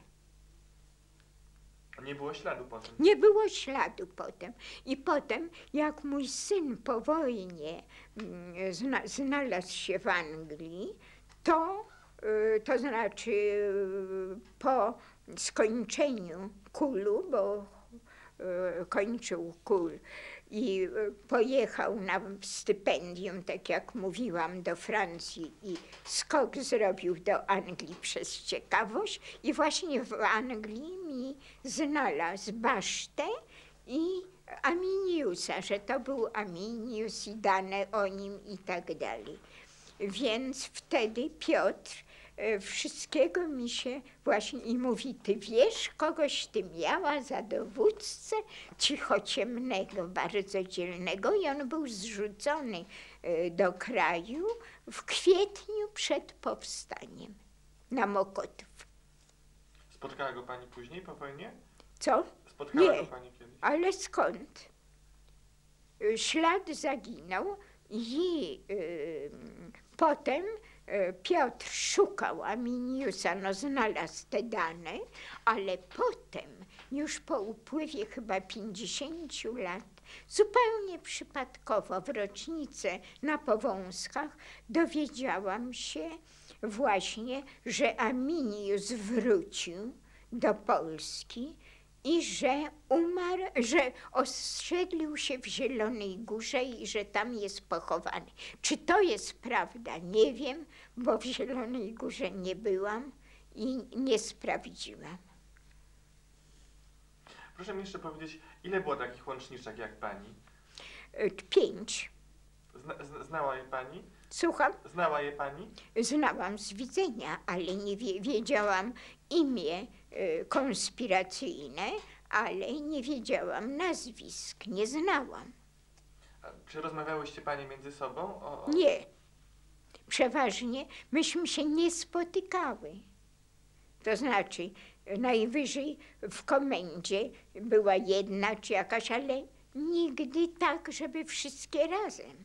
Nie było śladu potem. Nie było śladu potem. I potem, jak mój syn po wojnie znalazł się w Anglii, to znaczy po skończeniu KUL-u, bo kończył KUL i pojechał na stypendium, tak jak mówiłam, do Francji i skok zrobił do Anglii przez ciekawość i właśnie w Anglii mi znalazł Basztę i Aminiusa, że to był Aminius i dane o nim i tak dalej. Więc wtedy Piotr wszystkiego mi się właśnie i mówi, ty wiesz, kogoś ty miała za dowódcę cichociemnego, bardzo dzielnego i on był zrzucony do kraju w kwietniu przed powstaniem na Mokotów. Spotkała go pani później po wojnie? Co? Spotkała go pani kiedyś? Ale skąd? Ślad zaginął i potem Piotr szukał Aminiusa, no znalazł te dane, ale potem, już po upływie chyba 50 lat, zupełnie przypadkowo w rocznicę na Powązkach dowiedziałam się właśnie, że Aminius wrócił do Polski i że umarł, że osiedlił się w Zielonej Górze i że tam jest pochowany. Czy to jest prawda? Nie wiem, bo w Zielonej Górze nie byłam i nie sprawdziłam. Proszę mi jeszcze powiedzieć, ile było takich łączniczek jak pani? 5. Znała je pani? Słucham? Znała je pani? Znałam z widzenia, ale nie wiedziałam imię konspiracyjne, ale nie wiedziałam nazwisk, nie znałam. A czy rozmawiałyście panie między sobą? Nie. Przeważnie myśmy się nie spotykały. To znaczy, najwyżej w komendzie była jedna czy jakaś, ale nigdy tak, żeby wszystkie razem.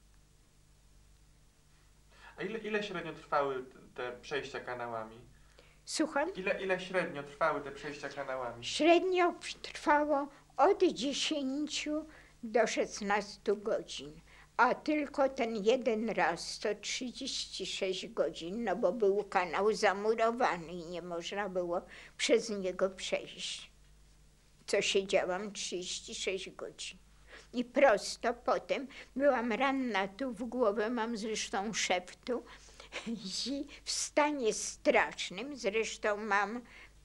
A ile średnio trwały te przejścia kanałami? Słucham? Ile średnio trwały te przejścia kanałami? Średnio trwało od 10 do 16 godzin, a tylko ten jeden raz to 36 godzin, no bo był kanał zamurowany i nie można było przez niego przejść. Co siedziałam 36 godzin. I prosto potem byłam ranna tu w głowę, mam zresztą szeptu, i w stanie strasznym, zresztą mam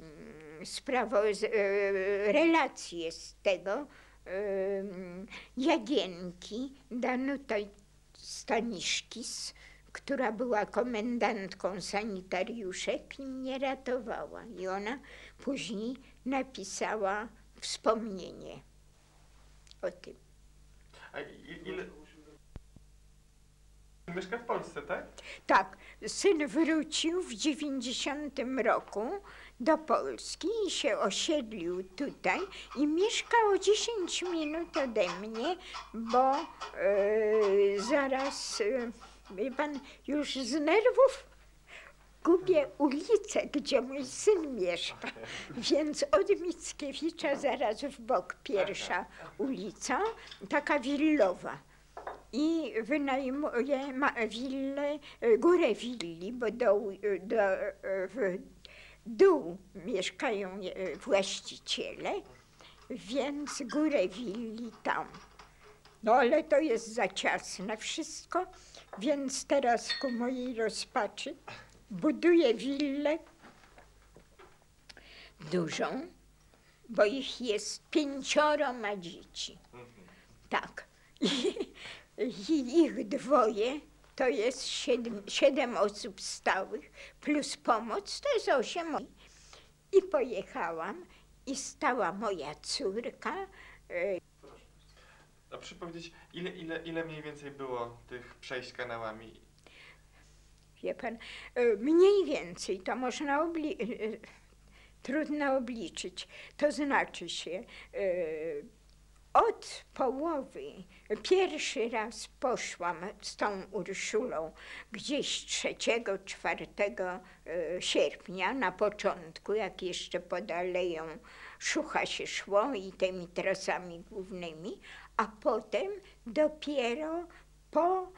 relacje z tego, Jagienki, Danuty Staniszkis, która była komendantką sanitariuszek i mnie ratowała. I ona później napisała wspomnienie o tym. A ile... Mieszka w Polsce, tak? Tak, syn wrócił w 90 roku do Polski i się osiedlił tutaj i mieszkał o 10 minut ode mnie, bo zaraz, wie pan, już z nerwów gubię ulicę, gdzie mój syn mieszka, więc od Mickiewicza zaraz w bok pierwsza ulica, taka willowa. I wynajmuje willę, górę willi, bo w dół mieszkają właściciele, więc górę willi tam. No ale to jest za ciasne wszystko, więc teraz ku mojej rozpaczy buduję willę dużą, bo ich jest 5 ma dzieci. Tak. I ich 2 to jest 7 osób stałych, plus pomoc to jest 8. I pojechałam i stała moja córka. A proszę powiedzieć, ile mniej więcej było tych przejść kanałami? Wie pan, mniej więcej to można trudno obliczyć. To znaczy się, od połowy, pierwszy raz poszłam z tą Urszulą gdzieś 3-4 sierpnia, na początku, jak jeszcze pod Aleją Szucha się szło i tymi trasami głównymi, a potem dopiero po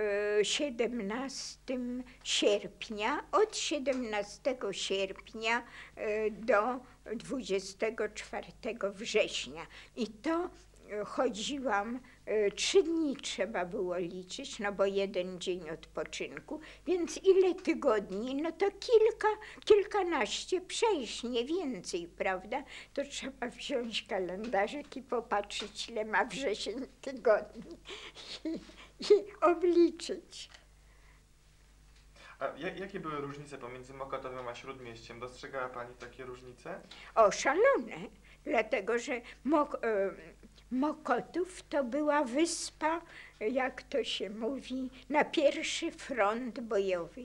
17 sierpnia, od 17 sierpnia do 24 września. I to chodziłam, 3 dni trzeba było liczyć, no bo 1 dzień odpoczynku, więc ile tygodni, no to kilkanaście przejść, nie więcej, prawda? To trzeba wziąć kalendarzyk i popatrzeć, ile ma wrzesień tygodni i obliczyć. A jakie były różnice pomiędzy Mokotowem a Śródmieściem? Dostrzegała pani takie różnice? O, szalone, dlatego że Mokotów to była wyspa, jak to się mówi, na pierwszy front bojowy.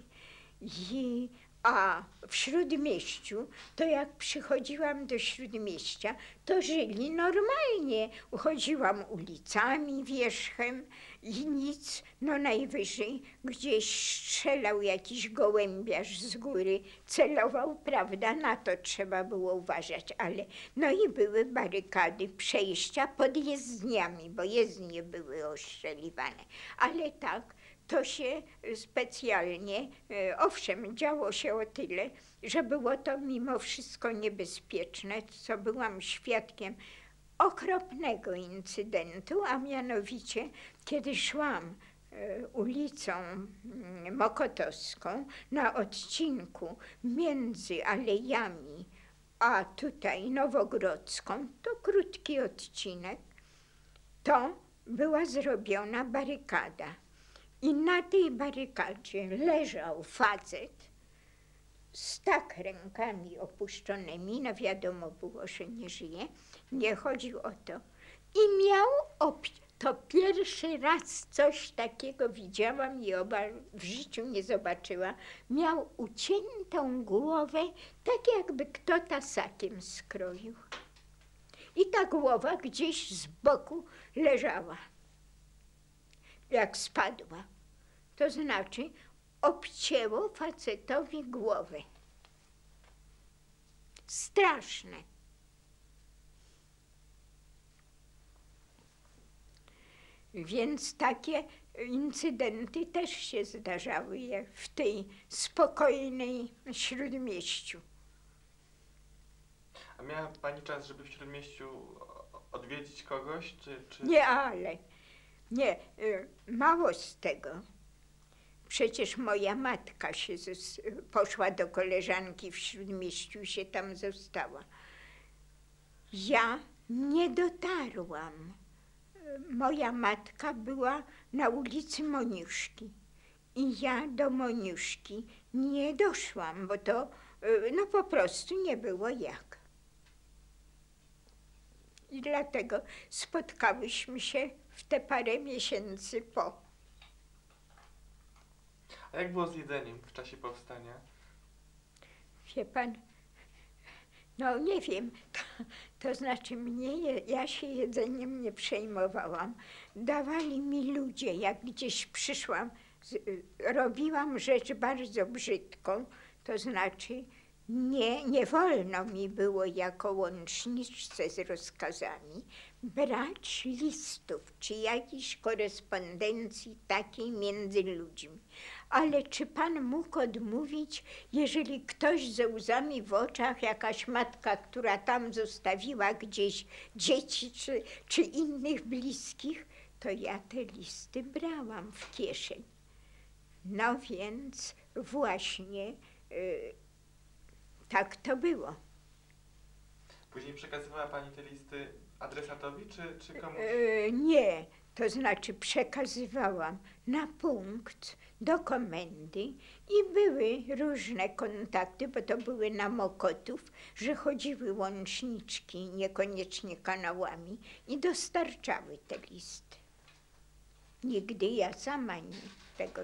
A w Śródmieściu, to jak przychodziłam do Śródmieścia, to żyli normalnie. Uchodziłam ulicami wierzchem i nic, no najwyżej gdzieś strzelał jakiś gołębiarz z góry, celował, prawda, na to trzeba było uważać, ale no i były barykady, przejścia pod jezdniami, bo jezdnie były ostrzeliwane, ale tak, to się specjalnie, owszem, działo się o tyle, że było to mimo wszystko niebezpieczne, co byłam świadkiem okropnego incydentu, a mianowicie, kiedy szłam ulicą Mokotowską na odcinku między Alejami a tutaj Nowogrodzką, to krótki odcinek, to była zrobiona barykada. I na tej barykadzie leżał facet z tak rękami opuszczonymi, no wiadomo było, że nie żyje, nie chodził o to. I miał, to pierwszy raz coś takiego widziałam i w życiu nie zobaczyła, miał uciętą głowę, tak jakby kto tasakiem skroił. I ta głowa gdzieś z boku leżała, jak spadła. To znaczy obcięło facetowi głowę. Straszne. Więc takie incydenty też się zdarzały jak w tej spokojnej Śródmieściu. A miała pani czas, żeby w Śródmieściu odwiedzić kogoś, czy... Nie, ale nie, mało z tego. Przecież moja matka poszła do koleżanki w Śródmieściu i się tam została. Ja nie dotarłam. Moja matka była na ulicy Moniuszki i ja do Moniuszki nie doszłam, bo to no po prostu nie było jak. I dlatego spotkałyśmy się w te parę miesięcy po. A jak było z jedzeniem w czasie powstania? Wie pan, no nie wiem, to znaczy ja się jedzeniem nie przejmowałam. Dawali mi ludzie, jak gdzieś przyszłam, robiłam rzecz bardzo brzydką, to znaczy nie wolno mi było jako łączniczce z rozkazami brać listów czy jakiejś korespondencji takiej między ludźmi. Ale czy pan mógł odmówić, jeżeli ktoś ze łzami w oczach, jakaś matka, która tam zostawiła gdzieś dzieci czy innych bliskich, to ja te listy brałam w kieszeń. No więc właśnie tak to było. Później przekazywała pani te listy adresatowi, czy komuś? Nie, to znaczy przekazywałam na punkt do komendy i były różne kontakty, bo to były na Mokotów, że chodziły łączniczki, niekoniecznie kanałami i dostarczały te listy. Nigdy ja sama tego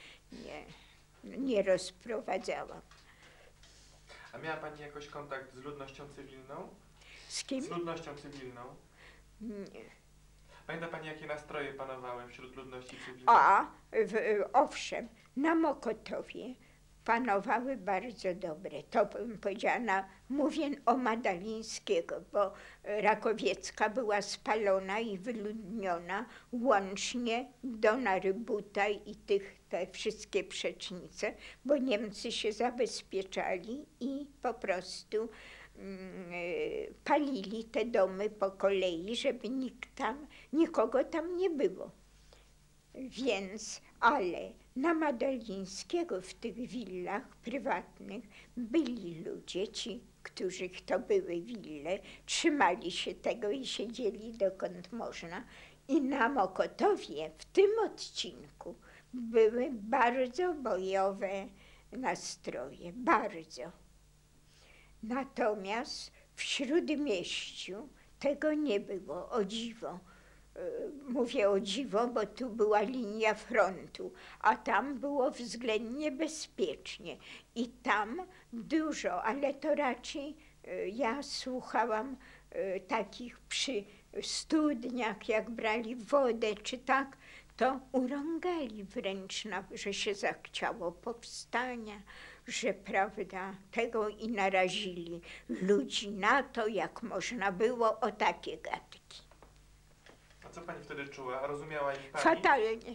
nie rozprowadzałam. A miała pani jakoś kontakt z ludnością cywilną? Z kim? Z ludnością cywilną. Nie. Pamięta pani, jakie nastroje panowały wśród ludności cywilnej? Owszem, na Mokotowie panowały bardzo dobre. To bym powiedziała, mówię o Madalińskiego, bo Rakowiecka była spalona i wyludniona łącznie do Narybuta i te wszystkie przecznice, bo Niemcy się zabezpieczali i po prostu palili te domy po kolei, żeby nikogo tam nie było. Więc, ale na Madalińskiego w tych willach prywatnych byli ludzie, ci, których to były wille, trzymali się tego i siedzieli dokąd można. I na Mokotowie w tym odcinku były bardzo bojowe nastroje, bardzo. Natomiast w Śródmieściu tego nie było, o dziwo. Mówię o dziwo, bo tu była linia frontu, a tam było względnie bezpiecznie. I tam dużo, ale to raczej ja słuchałam takich przy studniach, jak brali wodę czy tak, to urągali wręcz, że się zachciało powstania, że prawda, tego i narazili ludzi na to, jak można było o takie gadki. A co pani wtedy czuła? Rozumiała ich pani? Fatalnie.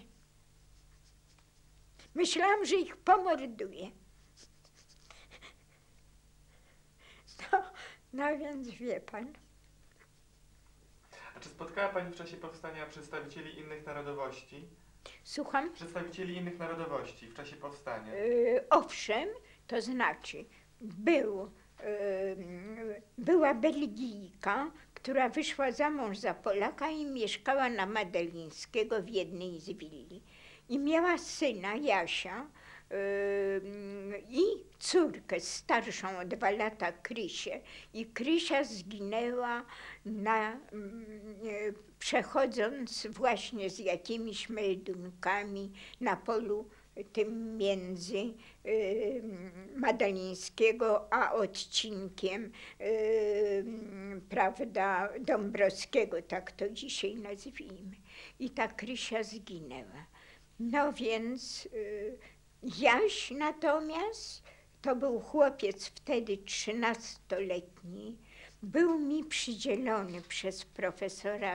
Myślałam, że ich pomorduję. No więc wie pan. A czy spotkała pani w czasie powstania przedstawicieli innych narodowości? Słucham? Przedstawicieli innych narodowości w czasie powstania? Owszem, to znaczy była Belgijka, która wyszła za mąż za Polaka i mieszkała na Madalińskiego w jednej z willi. I miała syna, Jasia, i córkę starszą o 2 lata, Krysię. I Krysia zginęła przechodząc właśnie z jakimiś meldunkami na polu tym między Madalińskiego a odcinkiem prawda, Dąbrowskiego, tak to dzisiaj nazwijmy. I ta Krysia zginęła. No więc Jaś natomiast, to był chłopiec wtedy 13-letni, był mi przydzielony przez profesora,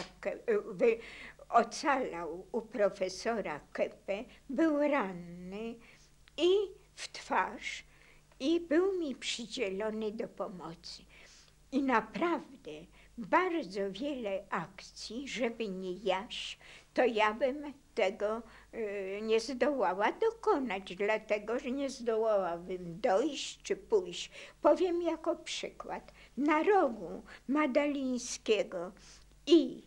ocalał u profesora Kepę, był ranny i w twarz i był mi przydzielony do pomocy. I naprawdę bardzo wiele akcji, żeby nie Jaś, to ja bym tego nie zdołała dokonać, dlatego że nie zdołałabym dojść czy pójść. Powiem jako przykład. Na rogu Madalińskiego i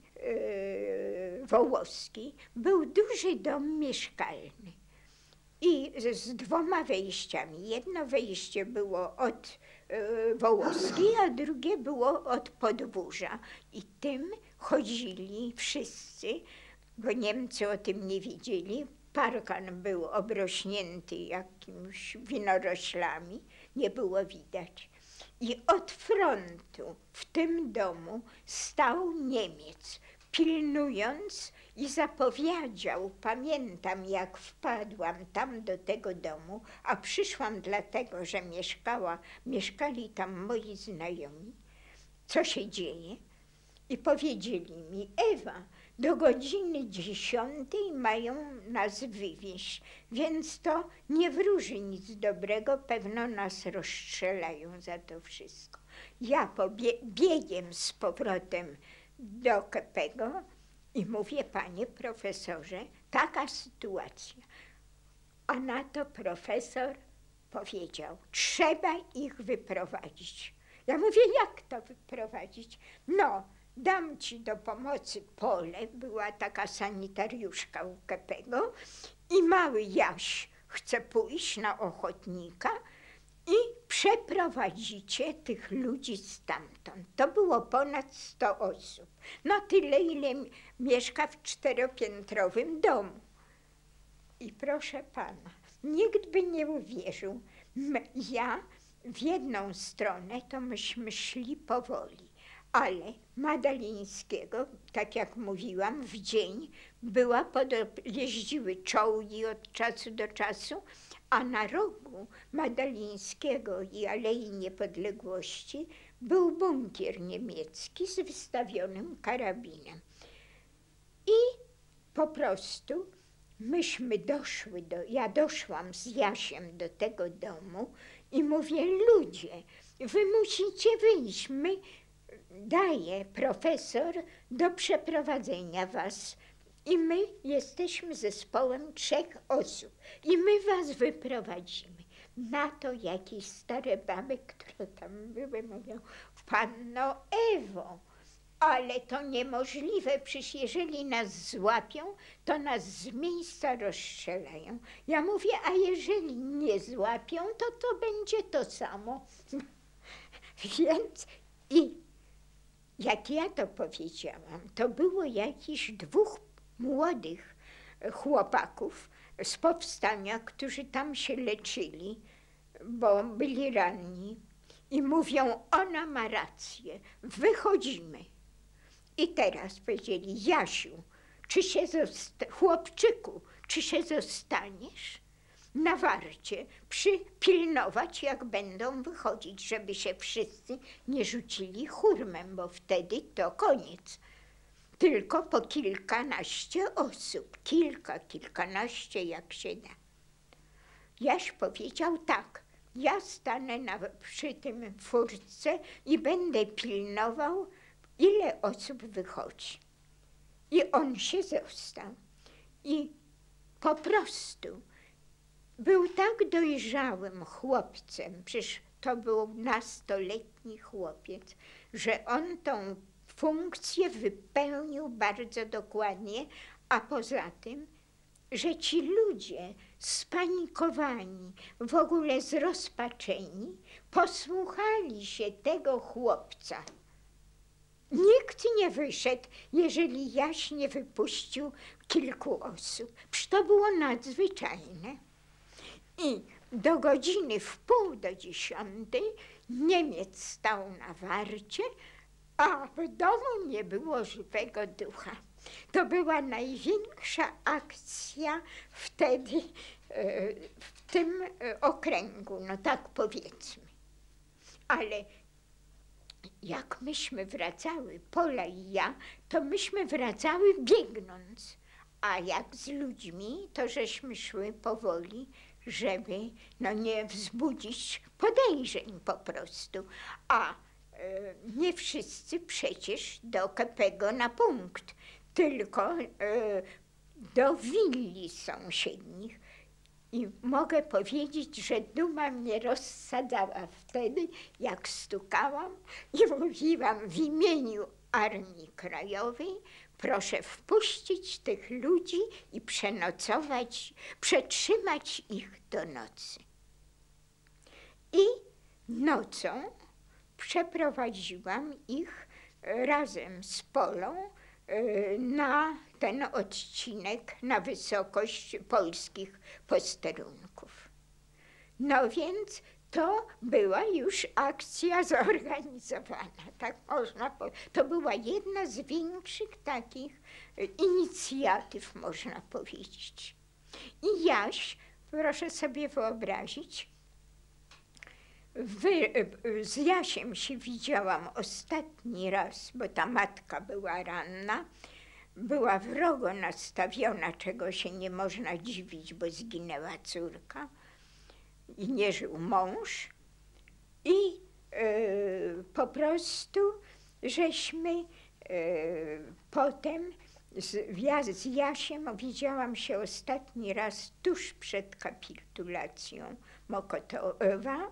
Wołoski był duży dom mieszkalny i z 2 wejściami. Jedno wejście było od Wołoskiej, a drugie było od podwórza. I tym chodzili wszyscy, bo Niemcy o tym nie wiedzieli. Parkan był obrośnięty jakimiś winoroślami, nie było widać. I od frontu w tym domu stał Niemiec, pilnując i zapowiedział. Pamiętam, jak wpadłam tam do tego domu, a przyszłam dlatego, że mieszkali tam moi znajomi, co się dzieje. I powiedzieli mi: Ewa, do godziny 10 mają nas wywieźć, więc to nie wróży nic dobrego, pewno nas rozstrzelają za to wszystko. Ja biegiem z powrotem do Kepego i mówię: panie profesorze, taka sytuacja. A na to profesor powiedział: trzeba ich wyprowadzić. Ja mówię: jak to wyprowadzić? No, dam ci do pomocy Pole, była taka sanitariuszka u Kepego, i mały Jaś chce pójść na ochotnika i przeprowadzicie tych ludzi stamtąd. To było ponad 100 osób. No tyle, ile mieszka w 4-piętrowym domu. I proszę pana, nikt by nie uwierzył. Ja w jedną stronę to myśmy szli powoli, ale Madalińskiego, tak jak mówiłam, w dzień jeździły czołgi od czasu do czasu, a na rogu Madalińskiego i Alei Niepodległości był bunkier niemiecki z wystawionym karabinem. I po prostu ja doszłam z Jasiem do tego domu i mówię, ludzie, wy musicie wyjść, daje profesor do przeprowadzenia was. I my jesteśmy zespołem 3 osób i my was wyprowadzimy. Na to jakieś stare baby, które tam były, mówią, panno Ewo, ale to niemożliwe, przecież jeżeli nas złapią, to nas z miejsca rozstrzelają. Ja mówię, a jeżeli nie złapią, to będzie to samo. Więc jak ja to powiedziałam, to było jakichś 2 młodych chłopaków z powstania, którzy tam się leczyli, bo byli ranni i mówią, ona ma rację, wychodzimy. I teraz powiedzieli, Jasiu, chłopczyku, czy się zostaniesz na warcie, przypilnować, jak będą wychodzić, żeby się wszyscy nie rzucili hurmem, bo wtedy to koniec. Tylko po kilkanaście osób, kilkanaście jak się da. Jaś powiedział tak, ja stanę przy tym furtce i będę pilnował, ile osób wychodzi. I on się został. I po prostu był tak dojrzałym chłopcem, przecież to był nastoletni chłopiec, że on tą funkcję wypełnił bardzo dokładnie, a poza tym, że ci ludzie spanikowani, w ogóle zrozpaczeni, posłuchali się tego chłopca. Nikt nie wyszedł, jeżeli Jaś nie wypuścił kilku osób. Przecież to było nadzwyczajne. I do godziny 9:30 Niemiec stał na warcie, a w domu nie było żywego ducha. To była największa akcja wtedy w tym okręgu, no tak powiedzmy. Ale jak myśmy wracały, Pola i ja, to myśmy wracały biegnąc, a jak z ludźmi, to żeśmy szły powoli, żeby no nie wzbudzić podejrzeń po prostu. A nie wszyscy przecież do Kepego na punkt, tylko do willi sąsiednich. I mogę powiedzieć, że duma mnie rozsadzała wtedy, jak stukałam i mówiłam w imieniu Armii Krajowej, proszę wpuścić tych ludzi i przetrzymać ich do nocy. I nocą przeprowadziłam ich razem z Polą na ten odcinek, na wysokość polskich posterunków. No więc to była już akcja zorganizowana, tak można powiedzieć. To była jedna z większych takich inicjatyw, można powiedzieć. I Jaś, proszę sobie wyobrazić, z Jasiem się widziałam ostatni raz, bo ta matka była ranna, była wrogo nastawiona, czego się nie można dziwić, bo zginęła córka i nie żył mąż. I po prostu żeśmy potem, ja z Jasiem widziałam się ostatni raz tuż przed kapitulacją Mokotowa,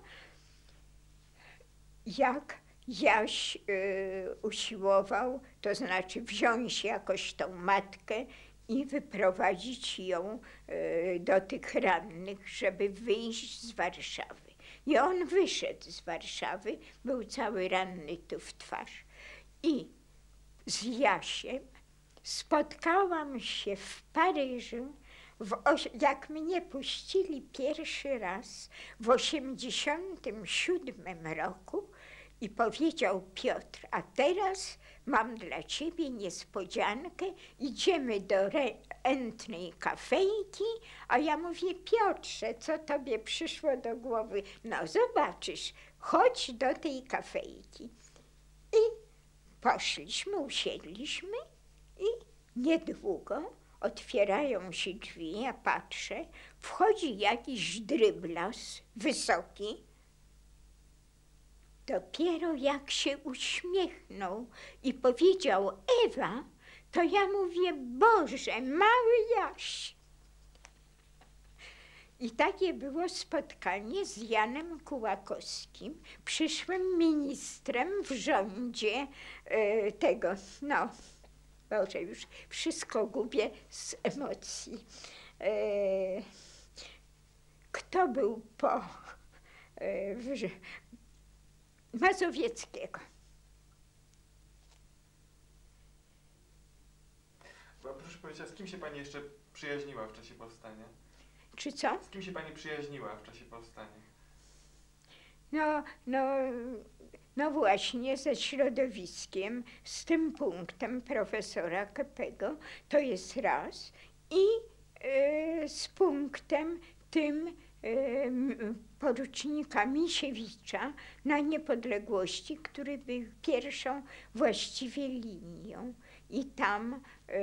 jak Jaś usiłował, to znaczy wziąć jakoś tą matkę i wyprowadzić ją do tych rannych, żeby wyjść z Warszawy. I on wyszedł z Warszawy, był cały ranny tu w twarz. I z Jasiem spotkałam się w Paryżu, jak mnie puścili pierwszy raz w 1987 roku i powiedział Piotr, a teraz mam dla ciebie niespodziankę, idziemy do rentnej kafejki, a ja mówię, Piotrze, co tobie przyszło do głowy? No zobaczysz, chodź do tej kafejki. I poszliśmy, usiedliśmy i niedługo otwierają się drzwi, ja patrzę, wchodzi jakiś dryblas wysoki. Dopiero jak się uśmiechnął i powiedział Ewa, to ja mówię, Boże, mały Jaś. I takie było spotkanie z Janem Kułakowskim, przyszłym ministrem w rządzie tego, no, Boże, już wszystko gubię z emocji. Kto był po Mazowieckiego. Bo proszę powiedzieć, a z kim się pani jeszcze przyjaźniła w czasie powstania? Czy co? Z kim się pani przyjaźniła w czasie powstania? No właśnie, ze środowiskiem, z tym punktem profesora Kepego, to jest raz, i z punktem tym porucznika Misiewicza na Niepodległości, który był pierwszą właściwie linią. I tam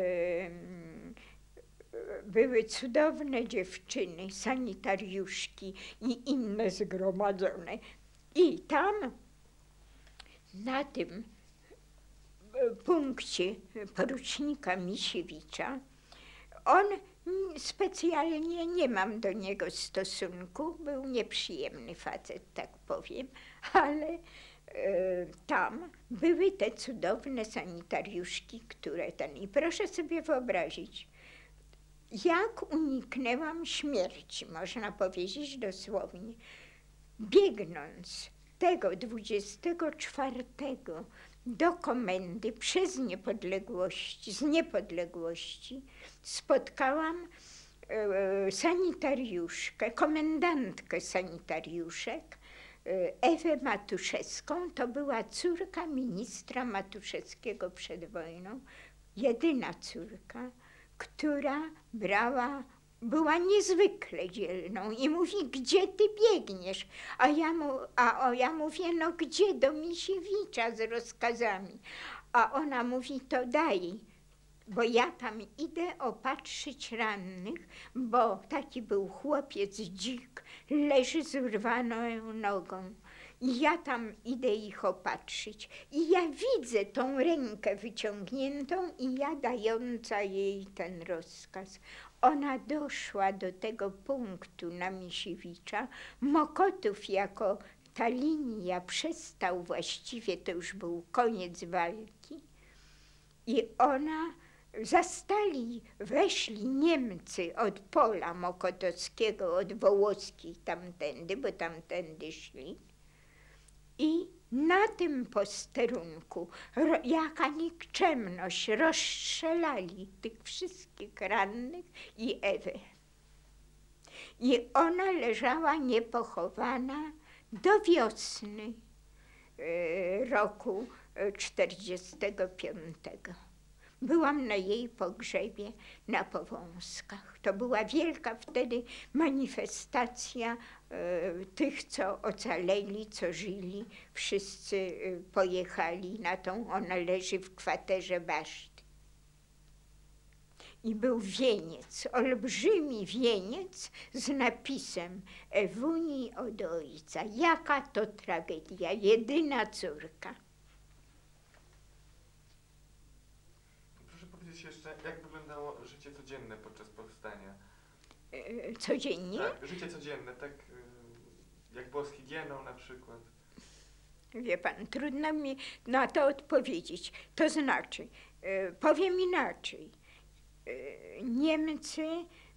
były cudowne dziewczyny, sanitariuszki i inne zgromadzone. I tam na tym punkcie porucznika Misiewicza, on specjalnie, nie mam do niego stosunku, był nieprzyjemny facet, tak powiem, ale tam były te cudowne sanitariuszki, które ten. I proszę sobie wyobrazić, jak uniknęłam śmierci, można powiedzieć dosłownie, biegnąc tego 24 do komendy z niepodległości, spotkałam sanitariuszkę, komendantkę sanitariuszek, Ewę Matuszewską. To była córka ministra Matuszewskiego przed wojną, jedyna córka, która była niezwykle dzielną i mówi, gdzie ty biegniesz? A ja mówię, no gdzie? Do Misiewicza z rozkazami. A ona mówi, to daj, bo ja tam idę opatrzyć rannych, bo taki był chłopiec dzik, leży z urwaną nogą. I ja tam idę ich opatrzyć. I ja widzę tą rękę wyciągniętą i ja dająca jej ten rozkaz. Ona doszła do tego punktu na Misiewicza. Mokotów jako ta linia przestał właściwie, to już był koniec walki. I ona weszli Niemcy od pola mokotowskiego, od Wołoskiej tamtędy, bo tamtędy szli. I na tym posterunku, jaka nikczemność, rozstrzelali tych wszystkich rannych i Ewę. I ona leżała niepochowana do wiosny roku 45. Byłam na jej pogrzebie na Powązkach. To była wielka wtedy manifestacja tych, co ocaleli, co żyli. Wszyscy pojechali na tą, ona leży w kwaterze Baszty. I był wieniec, olbrzymi wieniec z napisem Ewuni od ojca. Jaka to tragedia, jedyna córka. Jeszcze, jak wyglądało życie codzienne podczas powstania? Codziennie? Tak, życie codzienne, tak jak było z higieną na przykład. Wie pan, trudno mi na to odpowiedzieć. To znaczy, powiem inaczej. Niemcy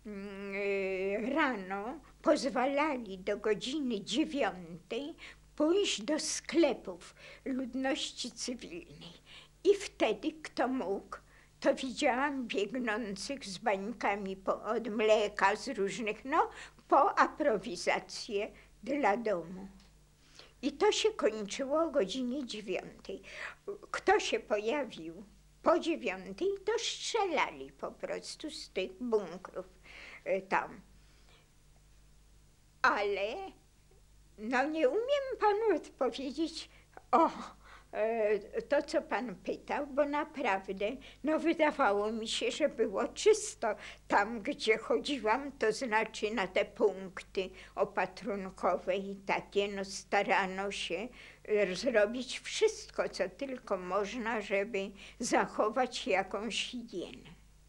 rano pozwalali do godziny 9 pójść do sklepów ludności cywilnej. I wtedy, kto mógł, to widziałam biegnących z bańkami od mleka, z różnych, po aprowizację dla domu. I to się kończyło o godzinie 9. Kto się pojawił po 9, to strzelali po prostu z tych bunkrów tam. Ale nie umiem panu odpowiedzieć o to, co pan pytał, bo naprawdę, no wydawało mi się, że było czysto tam, gdzie chodziłam, to znaczy na te punkty opatrunkowe i takie, no starano się zrobić wszystko, co tylko można, żeby zachować jakąś higienę.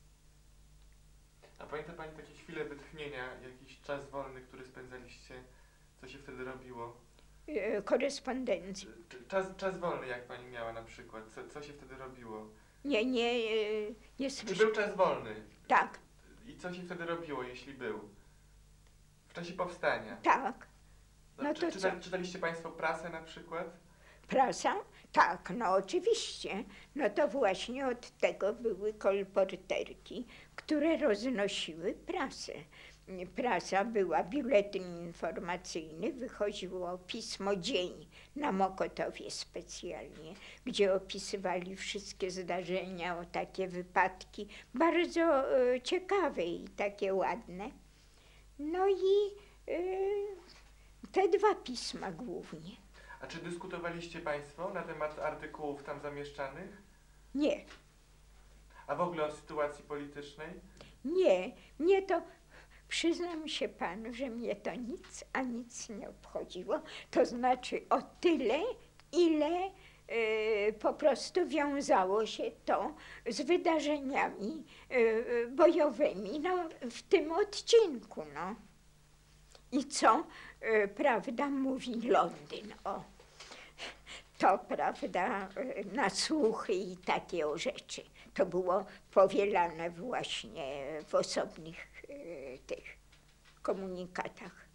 A pamięta pani takie chwile wytchnienia, jakiś czas wolny, który spędzaliście? Co się wtedy robiło? Korespondencji. Czas wolny, jak pani miała na przykład? Co się wtedy robiło? Nie Czy słyszę. był czas wolny? Tak, I co się wtedy robiło, jeśli był? W czasie powstania? tak. No to co? Czytaliście państwo prasę na przykład? Prasa? Tak, no oczywiście. No to właśnie od tego były kolporterki, które roznosiły prasę. Prasa była, biuletyn informacyjny, wychodziło pismo Dzień na Mokotowie specjalnie, gdzie opisywali wszystkie zdarzenia, o takie wypadki, bardzo ciekawe i takie ładne. No i te dwa pisma głównie. A czy dyskutowaliście państwo na temat artykułów tam zamieszczanych? Nie, A w ogóle o sytuacji politycznej? nie, mnie to, przyznam się panu, że mnie to nic, a nic nie obchodziło. To znaczy o tyle, ile po prostu wiązało się to z wydarzeniami bojowymi, no, w tym odcinku, no. I co, prawda, mówi Londyn, o. To, prawda, na słuchy i takie o rzeczy. To było powielane właśnie w osobnych tych komunikatach.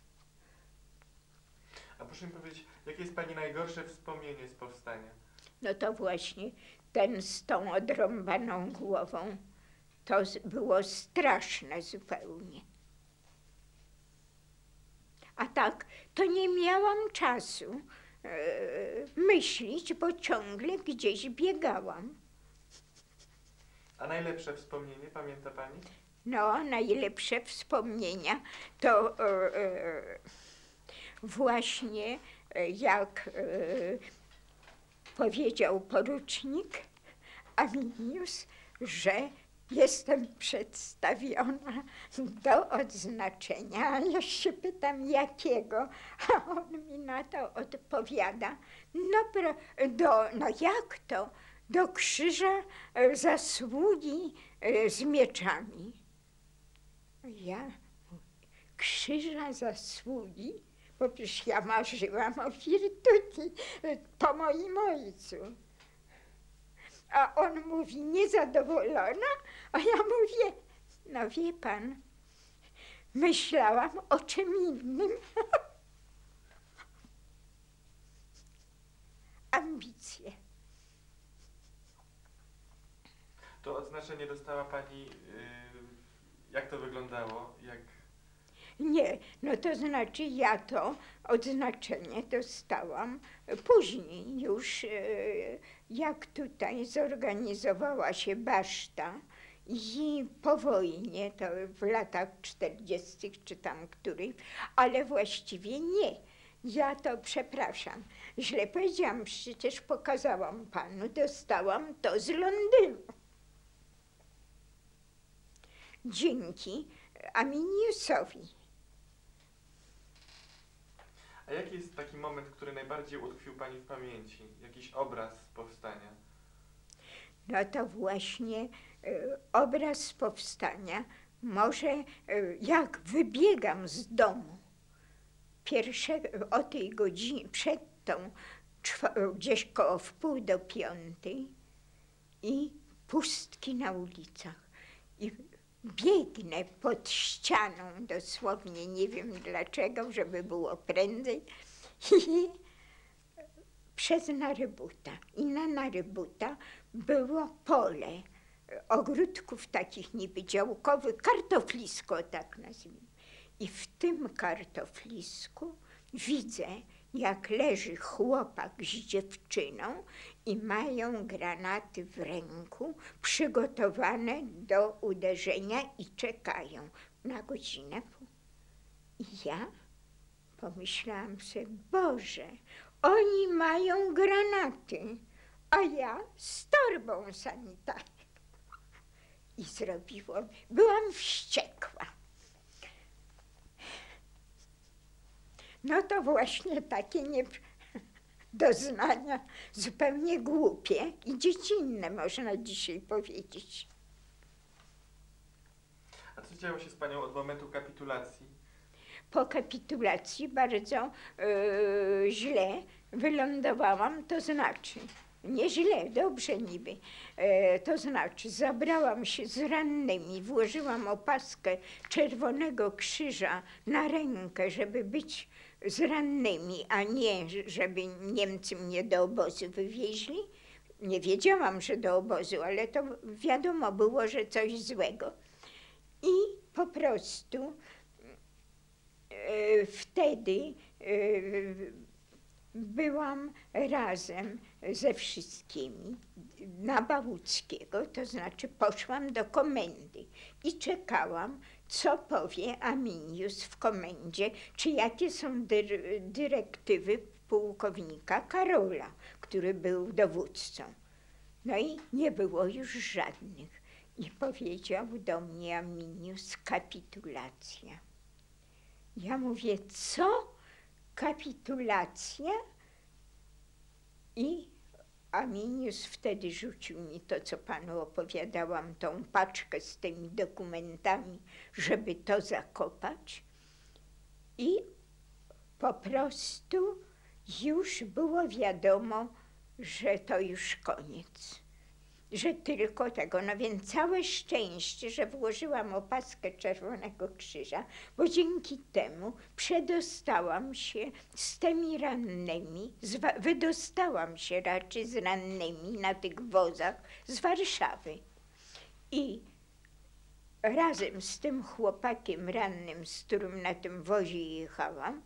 A proszę mi powiedzieć, jakie jest pani najgorsze wspomnienie z powstania? No to właśnie ten z tą odrąbaną głową, to było straszne zupełnie. A tak, to nie miałam czasu myśleć, bo ciągle gdzieś biegałam. A najlepsze wspomnienie, pamięta pani? No, najlepsze wspomnienia to właśnie jak powiedział porucznik Aminius, że jestem przedstawiona do odznaczenia. A ja się pytam, jakiego? A on mi na to odpowiada, no jak to? Do krzyża zasługi z mieczami. Ja, krzyża zasługi? Bo przecież ja marzyłam o Virtuti po moim ojcu. A on mówi, niezadowolona, a ja mówię, no wie pan, myślałam o czym innym. Ambicje. To odznaczenie dostała pani, jak to wyglądało? Nie, no to znaczy ja to odznaczenie dostałam później już, jak tutaj zorganizowała się baszta i po wojnie, to w latach 40. czy tam których, ale właściwie nie. Ja to, przepraszam, źle powiedziałam, przecież pokazałam panu, dostałam to z Londynu. Dzięki Aminiusowi. A jaki jest taki moment, który najbardziej utkwił pani w pamięci? Jakiś obraz z powstania? No to właśnie obraz z powstania. Może jak wybiegam z domu o tej godzinie, przed tą, gdzieś koło 4:30 i pustki na ulicach. I biegnę pod ścianą dosłownie, nie wiem dlaczego, żeby było prędzej, i przez Narybuta. I na Narybuta było pole ogródków takich niby działkowych, kartoflisko tak nazwijmy. I w tym kartoflisku widzę, jak leży chłopak z dziewczyną i mają granaty w ręku, przygotowane do uderzenia i czekają na godzinę. I ja pomyślałam sobie, Boże, oni mają granaty, a ja z torbą sanitarną. I byłam wściekła. No to właśnie takie doznania zupełnie głupie i dziecinne, można dzisiaj powiedzieć. A co działo się z panią od momentu kapitulacji? Po kapitulacji bardzo źle wylądowałam, to znaczy, nie źle, dobrze niby, to znaczy zabrałam się z rannymi, włożyłam opaskę Czerwonego Krzyża na rękę, żeby być z rannymi, a nie żeby Niemcy mnie do obozu wywieźli. Nie wiedziałam, że do obozu, ale to wiadomo było, że coś złego. I po prostu wtedy byłam razem ze wszystkimi na Bałuckiego, to znaczy poszłam do komendy i czekałam, co powie Aminius w komendzie, czy jakie są dyrektywy pułkownika Karola, który był dowódcą. No i nie było już żadnych. I powiedział do mnie Aminius: kapitulacja. Ja mówię: co? Kapitulacja? I Aminius wtedy rzucił mi to, co panu opowiadałam, tą paczkę z tymi dokumentami, żeby to zakopać. I po prostu już było wiadomo, że to już koniec. Że tylko tego, no więc całe szczęście, że włożyłam opaskę Czerwonego Krzyża, bo dzięki temu przedostałam się z tymi rannymi, wydostałam się raczej z rannymi na tych wozach z Warszawy. I razem z tym chłopakiem rannym, z którym na tym wozie jechałam,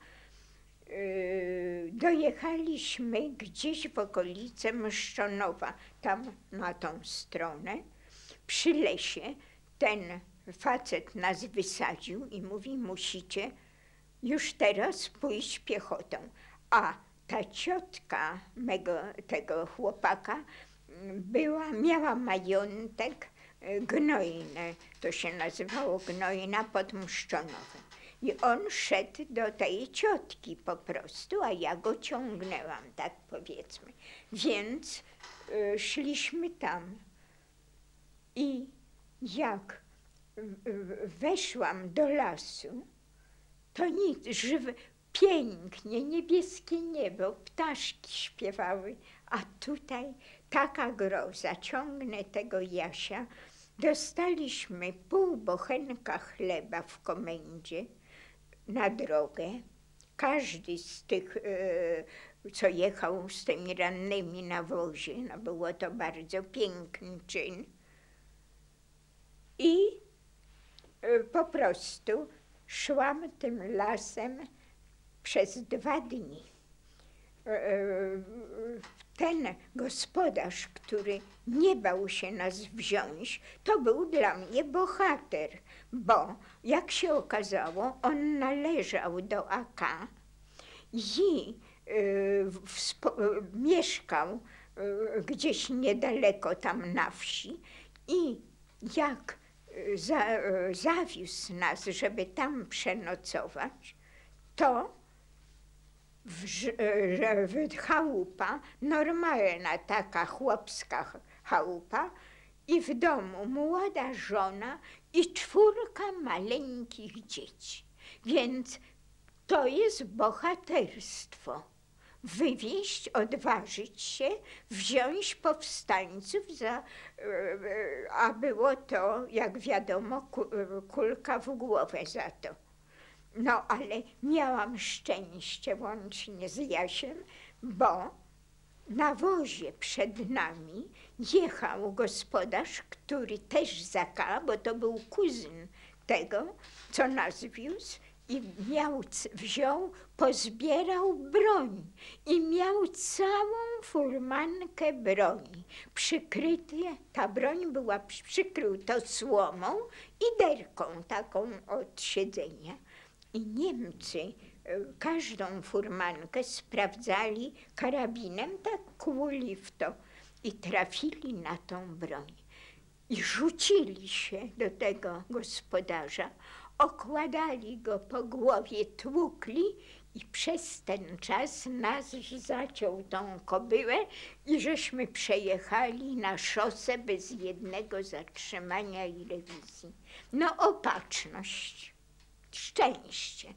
dojechaliśmy gdzieś w okolice Mszczonowa, tam na tą stronę. Przy lesie ten facet nas wysadził i mówi: musicie już teraz pójść piechotą. A ta ciotka tego chłopaka miała majątek Gnojne, to się nazywało Gnojna pod Mszczonowem. I on szedł do tej ciotki po prostu, a ja go ciągnęłam, tak powiedzmy. Więc szliśmy tam. I jak weszłam do lasu, to nic, żywe, pięknie, niebieskie niebo, ptaszki śpiewały, a tutaj taka groza, ciągnę tego Jasia. Dostaliśmy pół bochenka chleba w komendzie na drogę. Każdy z tych, co jechał z tymi rannymi na wozie, no było to bardzo piękny czyn. I po prostu szłam tym lasem przez 2 dni. Ten gospodarz, który nie bał się nas wziąć, to był dla mnie bohater, bo jak się okazało, on należał do AK i mieszkał gdzieś niedaleko tam na wsi i jak zawiózł nas, żeby tam przenocować, to chałupa, normalna taka chłopska chałupa i w domu młoda żona i 4 maleńkich dzieci. Więc to jest bohaterstwo. Wywieźć, odważyć się, wziąć powstańców, a było to, jak wiadomo, kulka w głowę za to. No ale miałam szczęście łącznie z Jasiem, bo na wozie przed nami jechał gospodarz, który też z AK, bo to był kuzyn tego, co nas wiózł, i pozbierał broń i miał całą furmankę broni. Ta broń była przykryta słomą i derką taką od siedzenia. I Niemcy każdą furmankę sprawdzali karabinem, tak kłuli w to i trafili na tą broń. I rzucili się do tego gospodarza, okładali go po głowie, tłukli i przez ten czas nas zaciął tą kobyłę i żeśmy przejechali na szosę bez jednego zatrzymania i rewizji. No opatrzność, szczęście.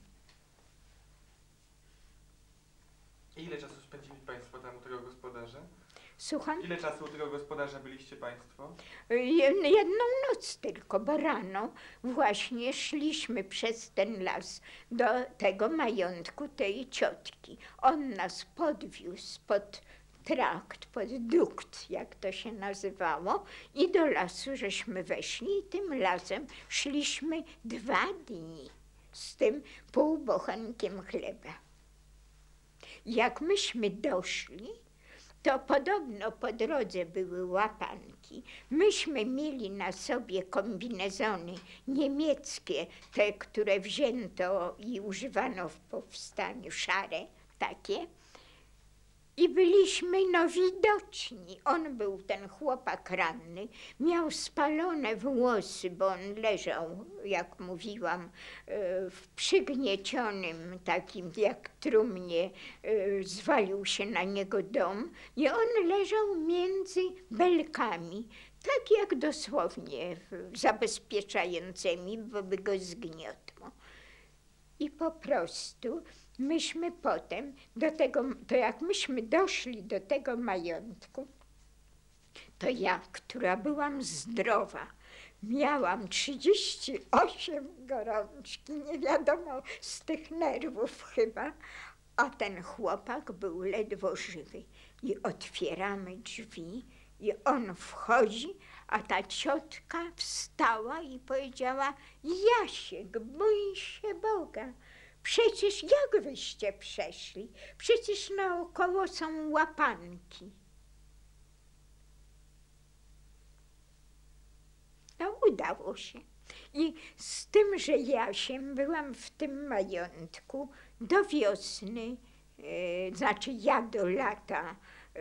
I ile czasu spędzili Państwo tam u tego gospodarza? Słucham? Ile czasu u tego gospodarza byliście Państwo? Jedną noc tylko, bo rano właśnie szliśmy przez ten las do tego majątku tej ciotki. On nas podwiózł pod trakt, pod dukt, jak to się nazywało, i do lasu żeśmy weszli i tym lasem szliśmy 2 dni z tym półbochenkiem chleba. Jak myśmy doszli, to podobno po drodze były łapanki. Myśmy mieli na sobie kombinezony niemieckie, te, które wzięto i używano w powstaniu, szare takie. I byliśmy widoczni. On był, ten chłopak ranny, miał spalone włosy, bo on leżał, jak mówiłam, w przygniecionym takim, jak trumnie, zwalił się na niego dom i on leżał między belkami, tak jak dosłownie zabezpieczającymi, bo by go zgniotło. I po prostu myśmy potem to jak myśmy doszli do tego majątku, to ja, która byłam zdrowa, miałam 38 gorączki, nie wiadomo, z tych nerwów chyba, a ten chłopak był ledwo żywy. I otwieramy drzwi i on wchodzi, a ta ciotka wstała i powiedziała: Jasiek, bój się Boga. Przecież jak wyście przeszli? Przecież naokoło są łapanki. No udało się. I z tym, że Jasiem byłam w tym majątku do wiosny, znaczy ja do lata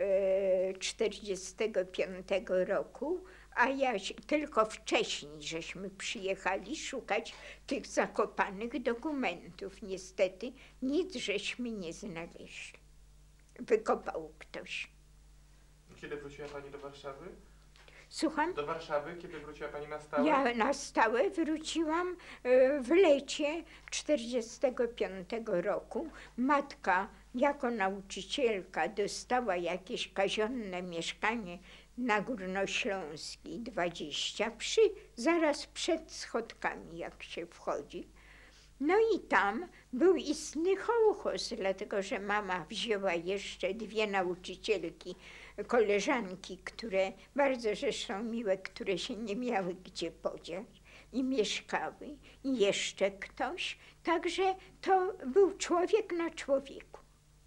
45 roku, a ja tylko wcześniej żeśmy przyjechali szukać tych zakopanych dokumentów. Niestety nic żeśmy nie znaleźli. Wykopał ktoś. Kiedy wróciła Pani do Warszawy? Słucham? Do Warszawy? Kiedy wróciła Pani na stałe? Ja na stałe wróciłam w lecie 45 roku. Matka jako nauczycielka dostała jakieś kazionne mieszkanie na Górnośląskiej 20, zaraz przed schodkami, jak się wchodzi. No i tam był istny kołchoz, dlatego że mama wzięła jeszcze 2 nauczycielki, koleżanki, które bardzo zresztą miłe, które się nie miały gdzie podziać i mieszkały, i jeszcze ktoś. Także to był człowiek na człowieku.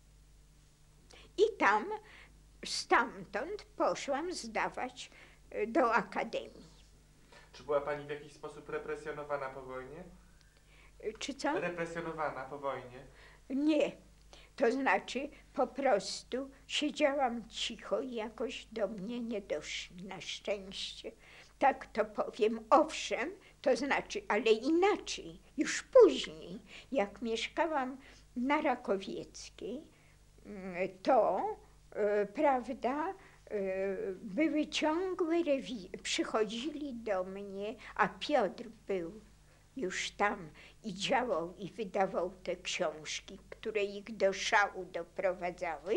I tam, stamtąd poszłam zdawać do akademii. Czy była Pani w jakiś sposób represjonowana po wojnie? Czy co? Represjonowana po wojnie? Nie. To znaczy po prostu siedziałam cicho i jakoś do mnie nie doszli, na szczęście. Tak to powiem. Owszem, to znaczy, ale inaczej, już później, jak mieszkałam na Rakowieckiej, to, prawda, były ciągłe przychodzili do mnie, a Piotr był już tam i działał i wydawał te książki, które ich do szału doprowadzały,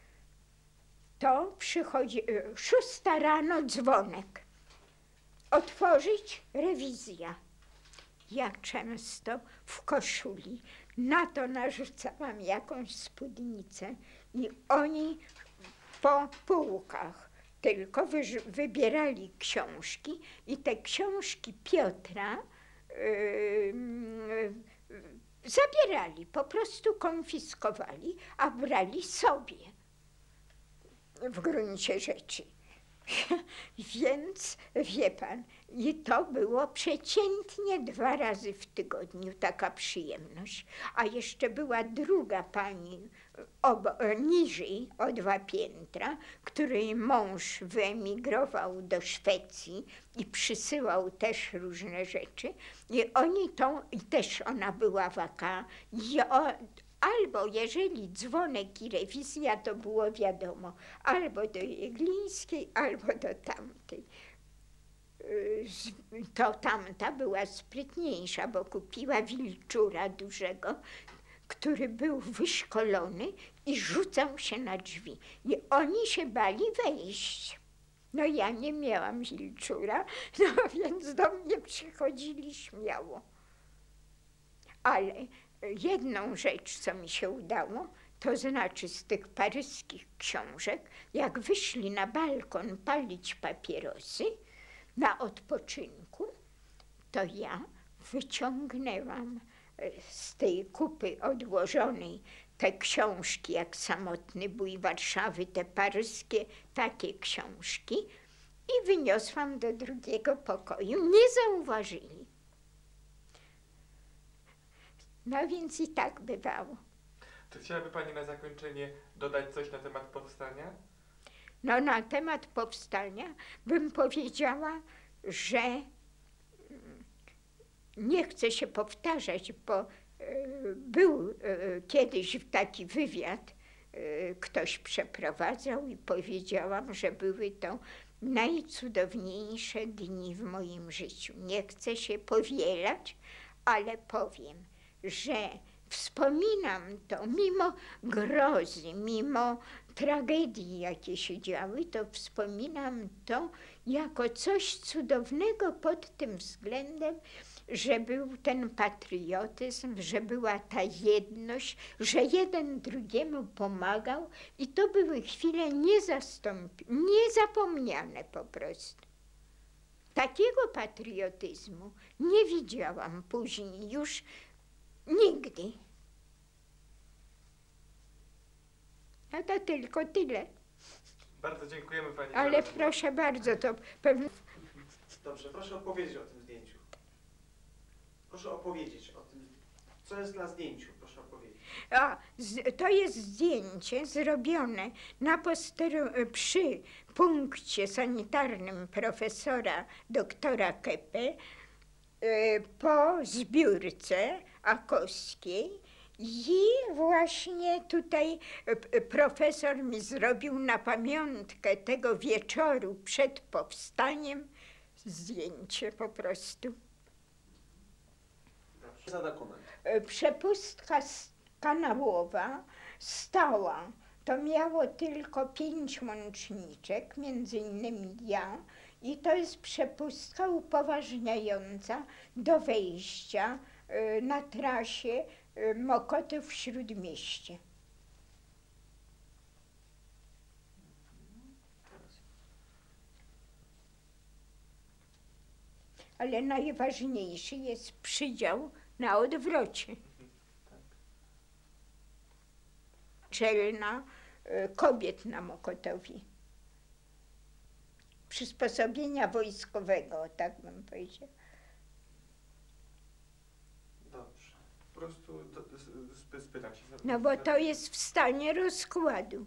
to przychodzi 6 rano dzwonek. Otworzyć, rewizja. Ja często w koszuli, na to narzucałam jakąś spódnicę i oni po półkach tylko wybierali książki i te książki Piotra zabierali, po prostu konfiskowali, a brali sobie w gruncie rzeczy. Więc wie pan, i to było przeciętnie 2 razy w tygodniu, taka przyjemność. A jeszcze była druga pani niżej o 2 piętra, której mąż wyemigrował do Szwecji i przysyłał też różne rzeczy. I oni i też ona była waka. Albo jeżeli dzwonek i rewizja, to było wiadomo, albo do Jeglińskiej, albo do tamtej. To tamta była sprytniejsza, bo kupiła wilczura dużego, który był wyszkolony i rzucał się na drzwi. I oni się bali wejść. No ja nie miałam wilczura, no więc do mnie przychodzili śmiało. Ale jedną rzecz, co mi się udało, to znaczy z tych paryskich książek, jak wyszli na balkon palić papierosy na odpoczynku, to ja wyciągnęłam z tej kupy odłożonej te książki, jak Samotny bój Warszawy, te paryskie takie książki i wyniosłam do drugiego pokoju. Nie zauważyli. No więc i tak bywało. Czy chciałaby pani na zakończenie dodać coś na temat powstania? No na temat powstania bym powiedziała, że nie chcę się powtarzać, bo był kiedyś taki wywiad, ktoś przeprowadzał i powiedziałam, że były to najcudowniejsze dni w moim życiu. Nie chcę się powielać, ale powiem, że wspominam to mimo grozy, mimo tragedii, jakie się działy, to wspominam to jako coś cudownego pod tym względem, że był ten patriotyzm, że była ta jedność, że jeden drugiemu pomagał i to były chwile niezapomniane po prostu. Takiego patriotyzmu nie widziałam później już nigdy. No to tylko tyle. Bardzo dziękujemy pani. Ale proszę bardzo, to pewnie... Dobrze, proszę opowiedzieć o tym zdjęciu. Proszę opowiedzieć o tym, co jest na zdjęciu, proszę opowiedzieć. To jest zdjęcie zrobione przy punkcie sanitarnym profesora doktora Keppe po zbiórce Akowskiej i właśnie tutaj profesor mi zrobił na pamiątkę tego wieczoru przed powstaniem zdjęcie po prostu. Co za dokument? Przepustka kanałowa stała. To miało tylko 5 łączniczek, między innymi ja, i to jest przepustka upoważniająca do wejścia na trasie Mokotów-Śródmieście. Ale najważniejszy jest przydział na odwrocie. Czelna kobiet na Mokotowie. Przysposobienia wojskowego, tak bym powiedział. Dobrze. Po prostu spytam się. No bo to jest w stanie rozkładu.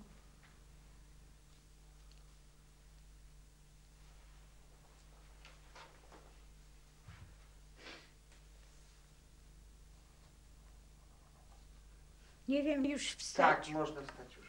Nie wiem, już wstać. Tak, można wstać.